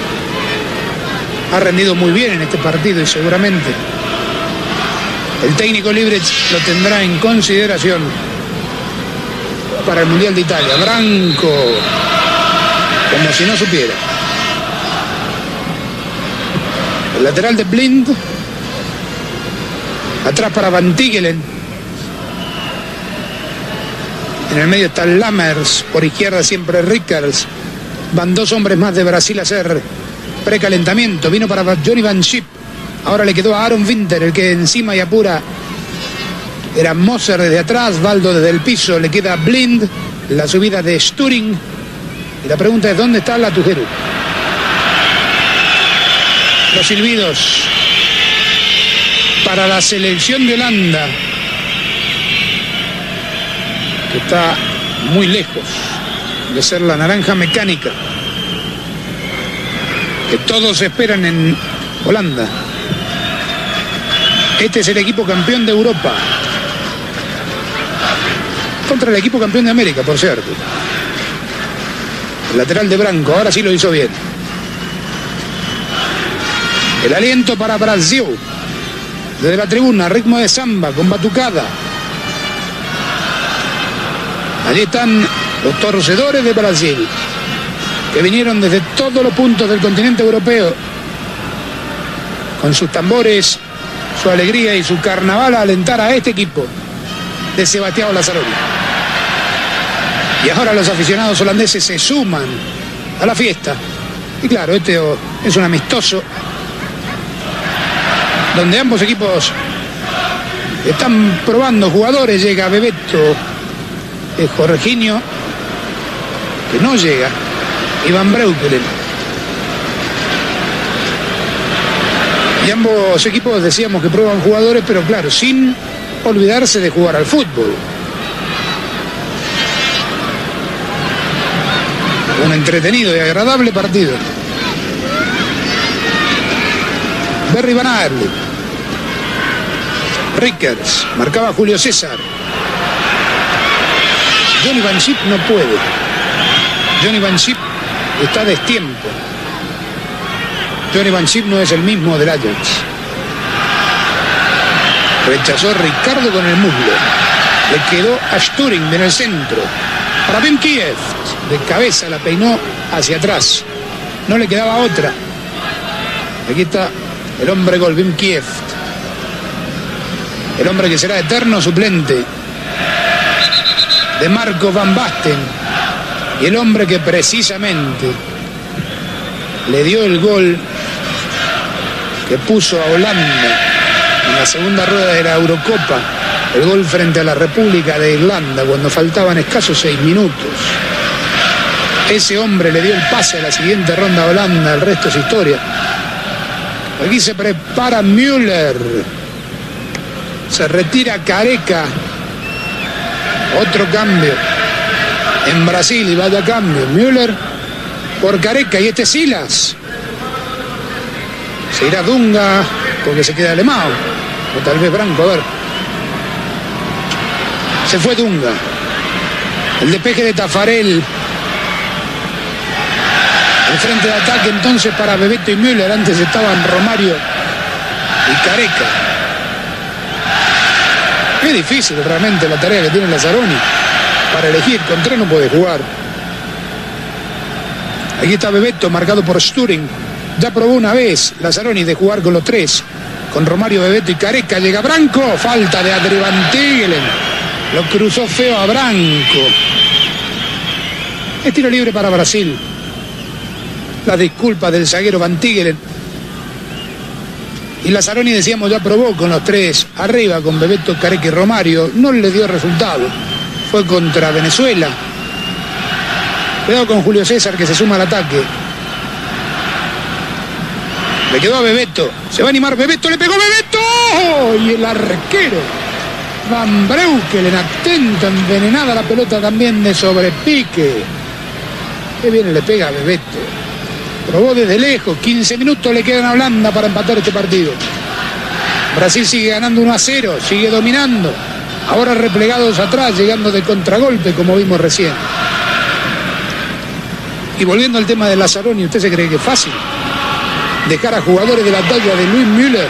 Ha rendido muy bien en este partido y seguramente el técnico Librets lo tendrá en consideración para el Mundial de Italia. Branco. Como si no supiera. El lateral de Blind. Atrás para Van Tigelen. En el medio está Lammers. Por izquierda siempre Rickers. Van dos hombres más de Brasil a hacer precalentamiento. Vino para Johnny Van Schip. Ahora le quedó a Aaron Winter, el que encima y apura. Era Moser desde atrás, Baldo desde el piso. Le queda Blind. La subida de Sturing. Y la pregunta es: ¿dónde está la Tujeru? Los silbidos para la selección de Holanda, que está muy lejos de ser la naranja mecánica que todos esperan en Holanda. Este es el equipo campeón de Europa contra el equipo campeón de América, por cierto. El lateral de Branco, ahora sí lo hizo bien. El aliento para Brasil. Desde la tribuna, ritmo de samba, con batucada. Allí están los torcedores de Brasil, que vinieron desde todos los puntos del continente europeo, con sus tambores, su alegría y su carnaval a alentar a este equipo de Sebastião Lazzaroni. Y ahora los aficionados holandeses se suman a la fiesta. Y claro, este es un amistoso donde ambos equipos están probando jugadores. Llega Bebeto, es Jorginho, que no llega, Iván Breukelen. Y ambos equipos decíamos que prueban jugadores, pero claro, sin olvidarse de jugar al fútbol. Un entretenido y agradable partido. Berry Van Aerle. Rickers, marcaba Julio César. Johnny Van Schip no puede. Johnny Van Schip está a destiempo. Johnny Van Schip no es el mismo del Ajax. Rechazó Ricardo con el muslo. Le quedó a Sturring en el centro. Para Wim Kieft. De cabeza la peinó hacia atrás. No le quedaba otra. Aquí está el hombre gol, Wim Kieft. El hombre que será eterno suplente de Marco Van Basten. Y el hombre que precisamente le dio el gol que puso a Holanda en la segunda rueda de la Eurocopa, el gol frente a la República de Irlanda cuando faltaban escasos seis minutos. Ese hombre le dio el pase a la siguiente ronda a Holanda, el resto es historia. Aquí se prepara Müller, se retira Careca, otro cambio en Brasil y vaya cambio, Müller por Careca y este Silas. Se irá Dunga porque se queda Alemão, o tal vez Branco, a ver. Se fue Dunga. El despeje de Tafarel. El frente de ataque entonces para Bebeto y Müller. Antes estaban Romario y Careca. Qué difícil realmente la tarea que tiene Lazzaroni para elegir. Con tres no puede jugar. Aquí está Bebeto marcado por Sturring. Ya probó una vez Lazzaroni de jugar con los tres, con Romario, Bebeto y Careca. Llega Branco, falta de Adri Van Tigelen, lo cruzó feo a Branco. Es tiro libre para Brasil. La disculpa del zaguero Van Tigelen. Y Lazzaroni, decíamos, ya probó con los tres arriba, con Bebeto, Careca y Romario. No le dio resultado. Fue contra Venezuela. Cuidado con Julio César, que se suma al ataque. Le quedó a Bebeto. Se va a animar Bebeto. Le pegó Bebeto. Y el arquero Van Breukelen, atento, envenenada la pelota también de sobrepique. Qué bien le pega a Bebeto. Probó desde lejos. quince minutos le quedan a Holanda para empatar este partido. Brasil sigue ganando uno a cero. Sigue dominando. Ahora replegados atrás, llegando de contragolpe, como vimos recién. Y volviendo al tema de Lazzaroni, ¿usted se cree que es fácil dejar a jugadores de la talla de Luis Müller?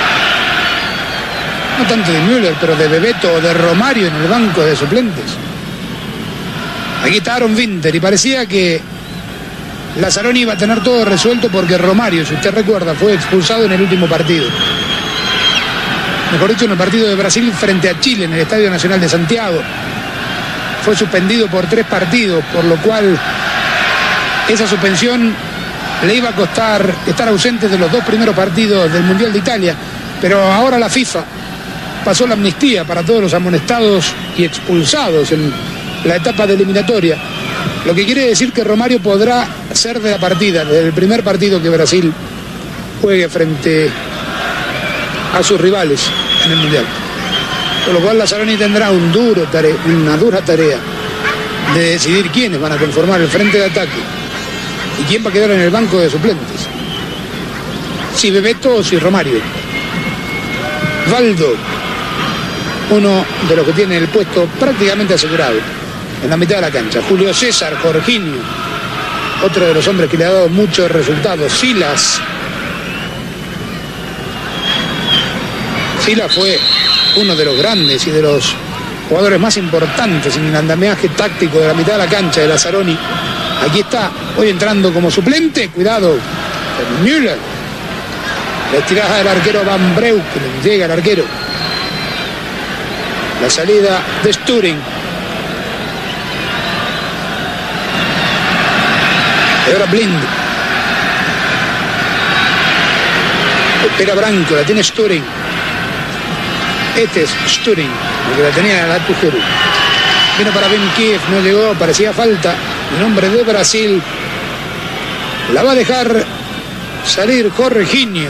No tanto de Müller, pero de Bebeto o de Romario en el banco de suplentes. Aquí está Aaron Winter y parecía que Lazzaroni iba a tener todo resuelto porque Romario, si usted recuerda, fue expulsado en el último partido. Mejor dicho, en el partido de Brasil frente a Chile en el Estadio Nacional de Santiago. Fue suspendido por tres partidos, por lo cual esa suspensión le iba a costar estar ausente de los dos primeros partidos del Mundial de Italia. Pero ahora la FIFA pasó la amnistía para todos los amonestados y expulsados en la etapa de eliminatoria. Lo que quiere decir que Romario podrá ser de la partida, desde el primer partido que Brasil juegue frente a sus rivales en el Mundial. Con lo cual Lazzaroni tendrá un duro tarea, una dura tarea de decidir quiénes van a conformar el frente de ataque y quién va a quedar en el banco de suplentes. Si Bebeto o si Romario. Valdo, uno de los que tiene el puesto prácticamente asegurado en la mitad de la cancha. Julio César, Jorginho, otro de los hombres que le ha dado muchos resultados. Silas. Silas fue uno de los grandes y de los jugadores más importantes en el andamiaje táctico de la mitad de la cancha de Lazzaroni. Aquí está, hoy entrando como suplente. Cuidado, Müller. La estirada del arquero Van Breukelen. Llega el arquero. La salida de Sturing. Y ahora Blind. Espera Branco, la tiene Sturing. Este es Sturing, el que la tenía en la Tujeru. Vino para Ben Kiev, no llegó, parecía falta. El hombre de Brasil. La va a dejar salir Jorginho.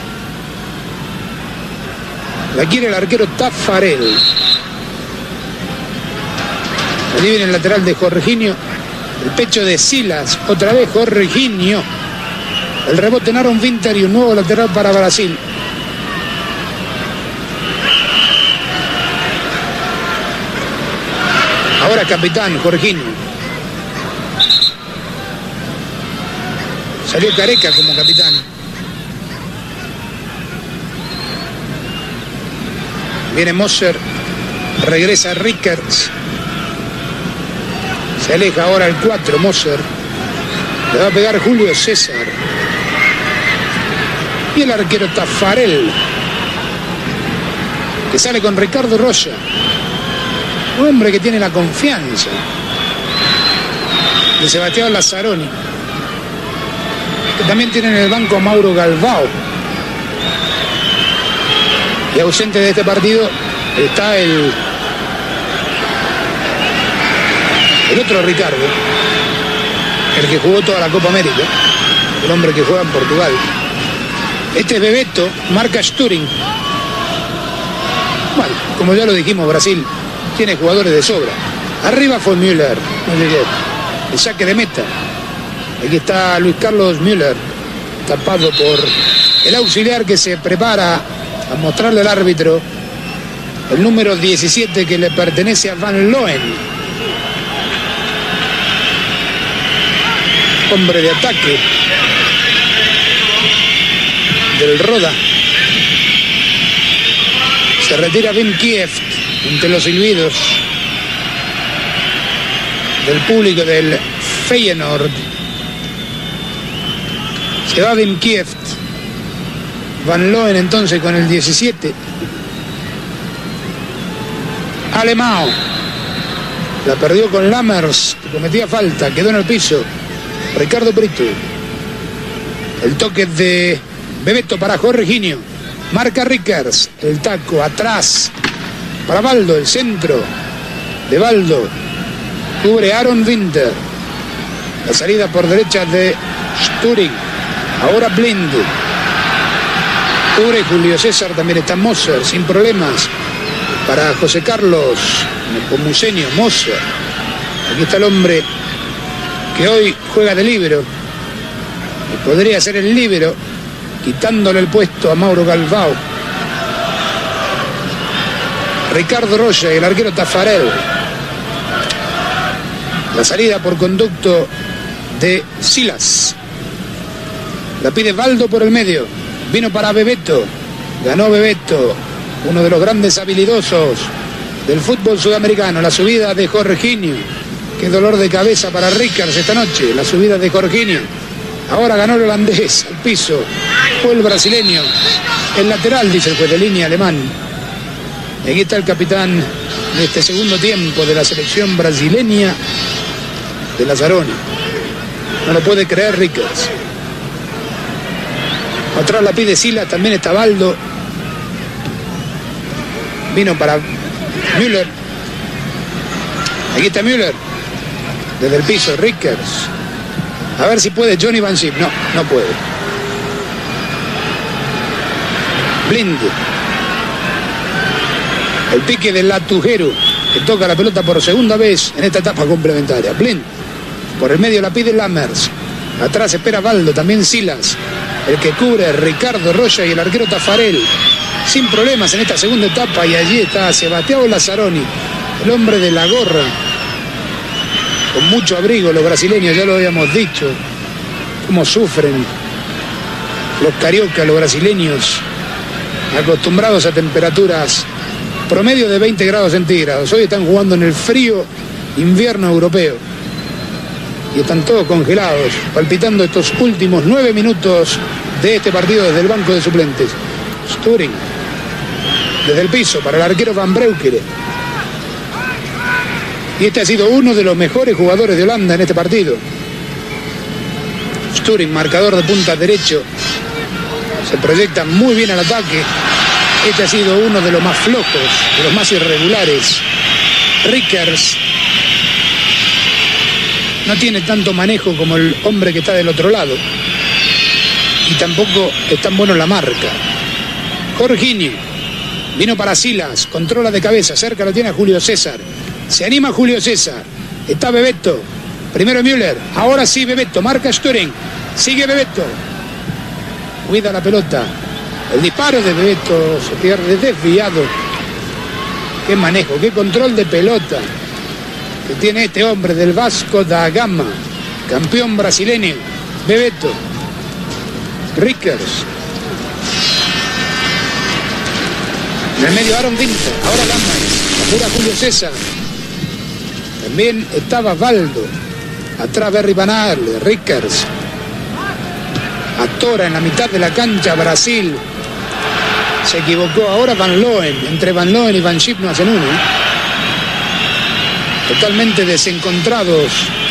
La quiere el arquero Taffarel. Allí viene el lateral de Jorginho. El pecho de Silas. Otra vez Jorginho. El rebote en Aaron Winter y un nuevo lateral para Brasil. Ahora capitán Jorginho. Salió Careca como capitán. Viene Moser. Regresa Rickards. Se aleja ahora el cuatro, Moser. Le va a pegar Julio César. Y el arquero Taffarel, que sale con Ricardo Rocha. Un hombre que tiene la confianza de Sebastián Lazzaroni, que también tiene en el banco a Mauro Galvao. Y ausente de este partido está el el otro Ricardo, el que jugó toda la Copa América, el hombre que juega en Portugal. Este es Bebeto, marca Sturing. Bueno, como ya lo dijimos, Brasil tiene jugadores de sobra. Arriba fue Müller, no llegó. El saque de meta. Aquí está Luis Carlos Müller, tapado por el auxiliar que se prepara a mostrarle al árbitro el número diecisiete que le pertenece a Van Loen. Hombre de ataque del Roda. Se retira Ben Kiev entre los silbidos del público del Feyenoord. Se va Ben Kiev. Van Loen entonces con el diecisiete. Alemão. La perdió con Lammers, que cometía falta, quedó en el piso. Ricardo Brito. El toque de Bebeto para Jorginho. Marca Rickards. El taco atrás para Baldo. El centro de Baldo. Cubre Aaron Winter. La salida por derecha de Sturing. Ahora Blind. Cubre Julio César. También está Moser sin problemas. Para José Carlos Nepomuceno Moser. Aquí está el hombre que hoy juega de líbero y podría ser el líbero, quitándole el puesto a Mauro Galvao. Ricardo Rocha y el arquero Taffarel. La salida por conducto de Silas. La pide Baldo por el medio. Vino para Bebeto. Ganó Bebeto, uno de los grandes habilidosos del fútbol sudamericano. La subida de Jorginho. Qué dolor de cabeza para Rickards esta noche. La subida de Jorginho. Ahora ganó el holandés al piso. Fue el brasileño. El lateral, dice el juez de línea alemán. Y aquí está el capitán de este segundo tiempo de la selección brasileña de Lazzaroni. No lo puede creer Rickards. Atrás la pide Silas, también está Baldo. Vino para Müller. Aquí está Müller. Desde el piso, Rickards. A ver si puede Johnny Van Schip. No, no puede. Blind. El pique de Latujeru, que toca la pelota por segunda vez en esta etapa complementaria. Blind. Por el medio la pide Lammers. Atrás espera Baldo, también Silas. El que cubre Ricardo Rocha y el arquero Taffarel. Sin problemas en esta segunda etapa. Y allí está Sebastián Lazzaroni, el hombre de la gorra. con mucho abrigo los brasileños, ya lo habíamos dicho, cómo sufren los cariocas, los brasileños, acostumbrados a temperaturas promedio de veinte grados centígrados. Hoy están jugando en el frío invierno europeo y están todos congelados, palpitando estos últimos nueve minutos de este partido desde el banco de suplentes. Sturing, desde el piso para el arquero Van Breukelen. Y este ha sido uno de los mejores jugadores de Holanda en este partido. Sturing, marcador de punta derecho, se proyecta muy bien al ataque. Este ha sido uno de los más flojos, de los más irregulares. Rickers no tiene tanto manejo como el hombre que está del otro lado. Y tampoco es tan bueno la marca. Jorginho vino para Silas, controla de cabeza, cerca lo tiene a Julio César. Se anima Julio César. Está Bebeto. Primero Müller. Ahora sí Bebeto. Marca Sturing. Sigue Bebeto. Cuida la pelota. El disparo de Bebeto se pierde desviado. Qué manejo, qué control de pelota que tiene este hombre del Vasco da Gama, campeón brasileño. Bebeto. Rickers. En el medio Aaron Winter. Ahora Gama. Apura Julio César. También estaba Valdo. Atrás Berry Van Aerle, Rickers. Atora en la mitad de la cancha Brasil. Se equivocó ahora Van Loen. Entre Van Loen y Van Schip no hacen uno. Totalmente desencontrados.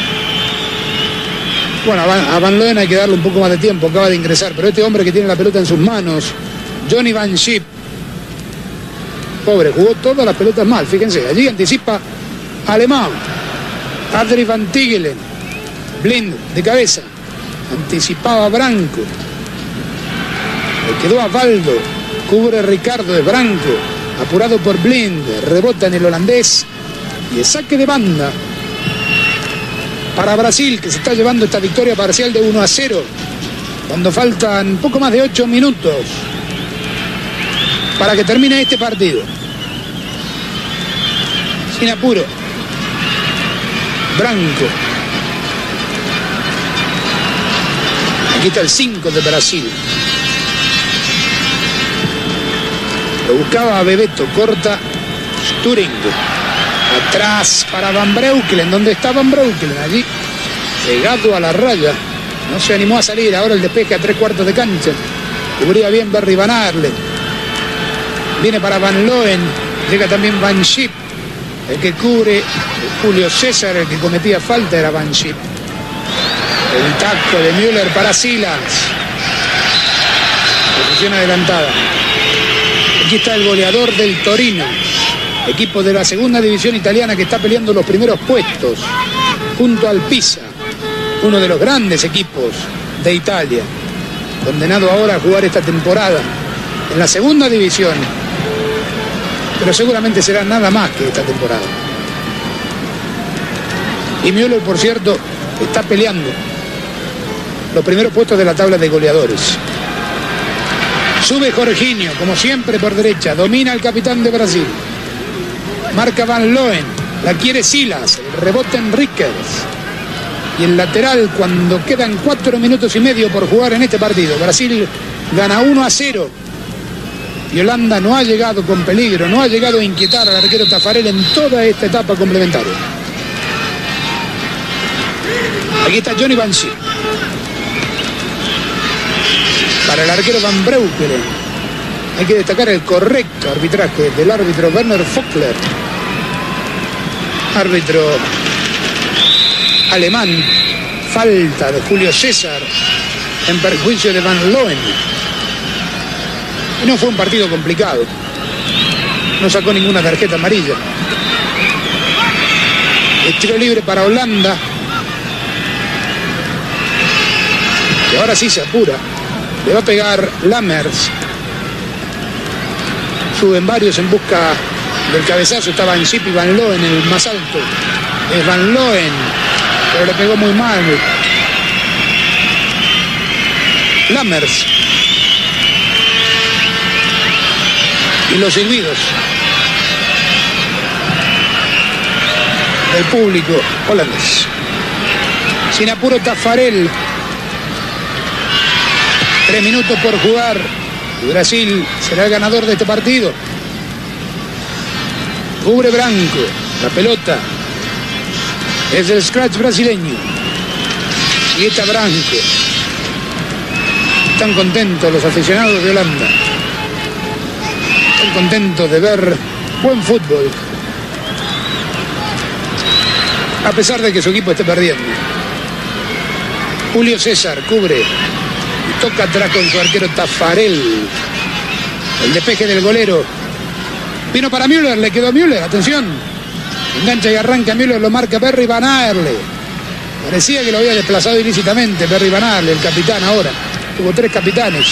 Bueno, a Van Loen hay que darle un poco más de tiempo. Acaba de ingresar. Pero este hombre que tiene la pelota en sus manos, Johnny Van Schip, pobre, jugó todas las pelotas mal. Fíjense, allí anticipa Alemán. Adri Van Tigelen. Blind de cabeza. Anticipaba Branco. Le quedó a Valdo. Cubre Ricardo de Branco. Apurado por Blind. Rebota en el holandés. Y el saque de banda para Brasil, que se está llevando esta victoria parcial de uno a cero. Cuando faltan poco más de ocho minutos para que termine este partido. Sin apuro. Branco. Aquí está el cinco de Brasil. Lo buscaba a Bebeto, corta Sturing. Atrás para Van Breukelen. ¿Dónde está Van Breukelen? Allí, pegado a la raya. No se animó a salir. Ahora el despeje a tres cuartos de cancha. Cubría bien Berry Van Aerle. Viene para Van Loen. Llega también Van Schip. El que cubre Julio César. El que cometía falta era Van Schip. El tacto de Müller para Silas. Posición adelantada. Aquí está el goleador del Torino. Equipo de la segunda división italiana que está peleando los primeros puestos. Junto al Pisa. Uno de los grandes equipos de Italia. Condenado ahora a jugar esta temporada en la segunda división. Pero seguramente será nada más que esta temporada. Y Müller, por cierto, está peleando los primeros puestos de la tabla de goleadores. Sube Jorginho, como siempre por derecha. Domina el capitán de Brasil. Marca Van Loen. La quiere Silas. El rebote en Rickers. Y el lateral cuando quedan cuatro minutos y medio por jugar en este partido. Brasil gana uno a cero. Y Holanda no ha llegado con peligro. No ha llegado a inquietar al arquero Taffarel en toda esta etapa complementaria. Aquí está Johnny Van Schip. Para el arquero Van Breukelen. Hay que destacar el correcto arbitraje del árbitro Werner Vogler. Árbitro alemán. Falta de Julio César en perjuicio de Van Loen. Y no fue un partido complicado. No sacó ninguna tarjeta amarilla. El tiro libre para Holanda. Y ahora sí se apura. Le va a pegar Lammers. Suben varios en busca del cabezazo. Está Van Schip y Van Loen, el más alto. Es Van Loen, pero le pegó muy mal. Lammers. Y los silbidos. del público holandés. Sin apuro Taffarel. Tres minutos por jugar. Y Brasil será el ganador de este partido. Cubre Branco. La pelota es del scratch brasileño. Y está Branco. Están contentos los aficionados de Holanda. Están contentos de ver buen fútbol. A pesar de que su equipo esté perdiendo. Julio César cubre. Y toca atrás con su arquero Taffarel. El despeje del golero. Vino para Müller, le quedó a Müller, atención. Engancha y arranca Müller, lo marca Berry Van Aerle. Parecía que lo había desplazado ilícitamente Berry Van Aerle, el capitán ahora. Tuvo tres capitanes.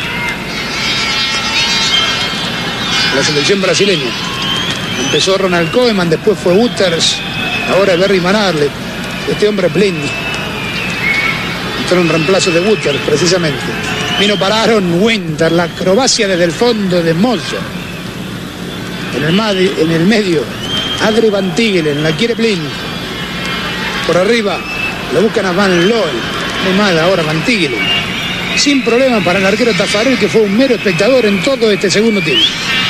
La selección brasileña. Empezó Ronald Koeman, después fue Wouters, ahora es Berry Van Aerle. Este hombre Blind. Esto era un reemplazo de Wouters, precisamente. Vino para Aaron Winter, la acrobacia desde el fondo de Moser. En el, en el medio, Adri Van Tigelen, la quiere Blind. Por arriba, lo buscan a Van Loel. Muy mal ahora Van Tigelen. Sin problema para el arquero Taffarel, que fue un mero espectador en todo este segundo tiempo.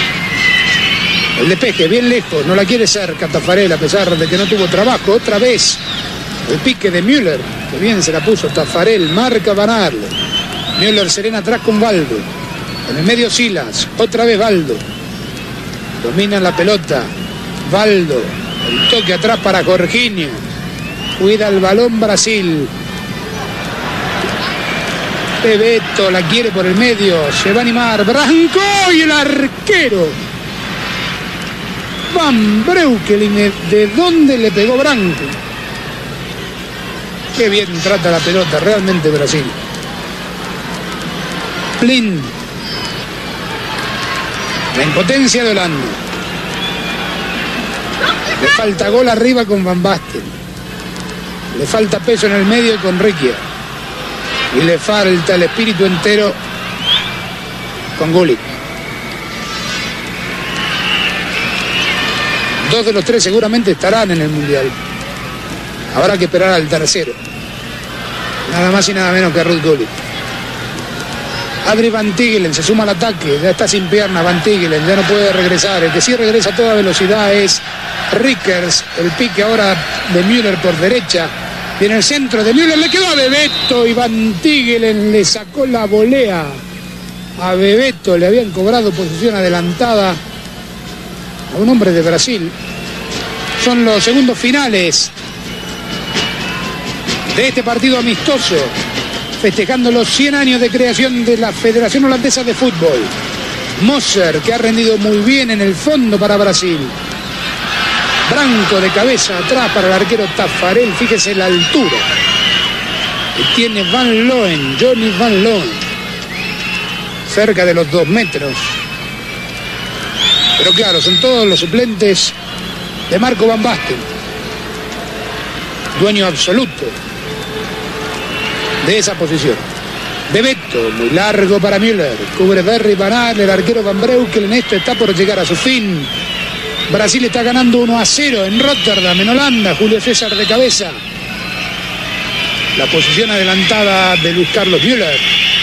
El despeje, bien lejos, no la quiere cerca Taffarel, a pesar de que no tuvo trabajo. Otra vez, el pique de Müller, que bien se la puso Taffarel, marca Van Aerle. Müller serena atrás con Valdo. En el medio Silas, otra vez Valdo. Domina la pelota. Valdo. El toque atrás para Jorginho. Cuida el balón Brasil. Bebeto la quiere por el medio. Se va a animar. Branco y el arquero. Van Breukelen. ¿De dónde le pegó Branco? Qué bien trata la pelota. Realmente Brasil. Blind. La impotencia de Holanda. Le falta gol arriba con Van Basten. Le falta peso en el medio con Riquia. Y le falta el espíritu entero con Gullit. Dos de los tres seguramente estarán en el Mundial. Habrá que esperar al tercero. Nada más y nada menos que Ruud Gullit. Adri Van Tigelen se suma al ataque, ya está sin pierna Van Tigelen, ya no puede regresar. El que sí regresa a toda velocidad es Rickers. El pique ahora de Müller por derecha. Viene el centro de Müller, le quedó a Bebeto y Van Tigelen le sacó la volea a Bebeto. Le habían cobrado posición adelantada a un hombre de Brasil. Son los segundos finales de este partido amistoso, festejando los cien años de creación de la Federación Holandesa de Fútbol. Moser, que ha rendido muy bien en el fondo para Brasil. Branco de cabeza atrás para el arquero Taffarel. Fíjese la altura que tiene Van Loen, Johnny Van Loen. Cerca de los dos metros. Pero claro, son todos los suplentes de Marco Van Basten. Dueño absoluto de esa posición. Bebeto, muy largo para Müller. Cubre Berry Van Aerle, el arquero Van Breukelen. Esto está por llegar a su fin. Brasil está ganando uno a cero en Rotterdam, en Holanda. Julio César de cabeza. La posición adelantada de Luis Carlos Müller.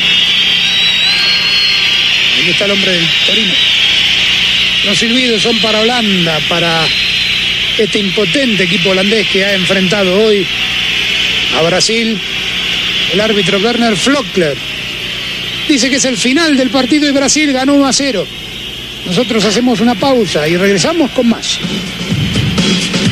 Ahí está el hombre del Torino. Los silbidos son para Holanda, para este impotente equipo holandés que ha enfrentado hoy a Brasil. El árbitro Werner Flockler dice que es el final del partido y Brasil ganó uno a cero. Nosotros hacemos una pausa y regresamos con más.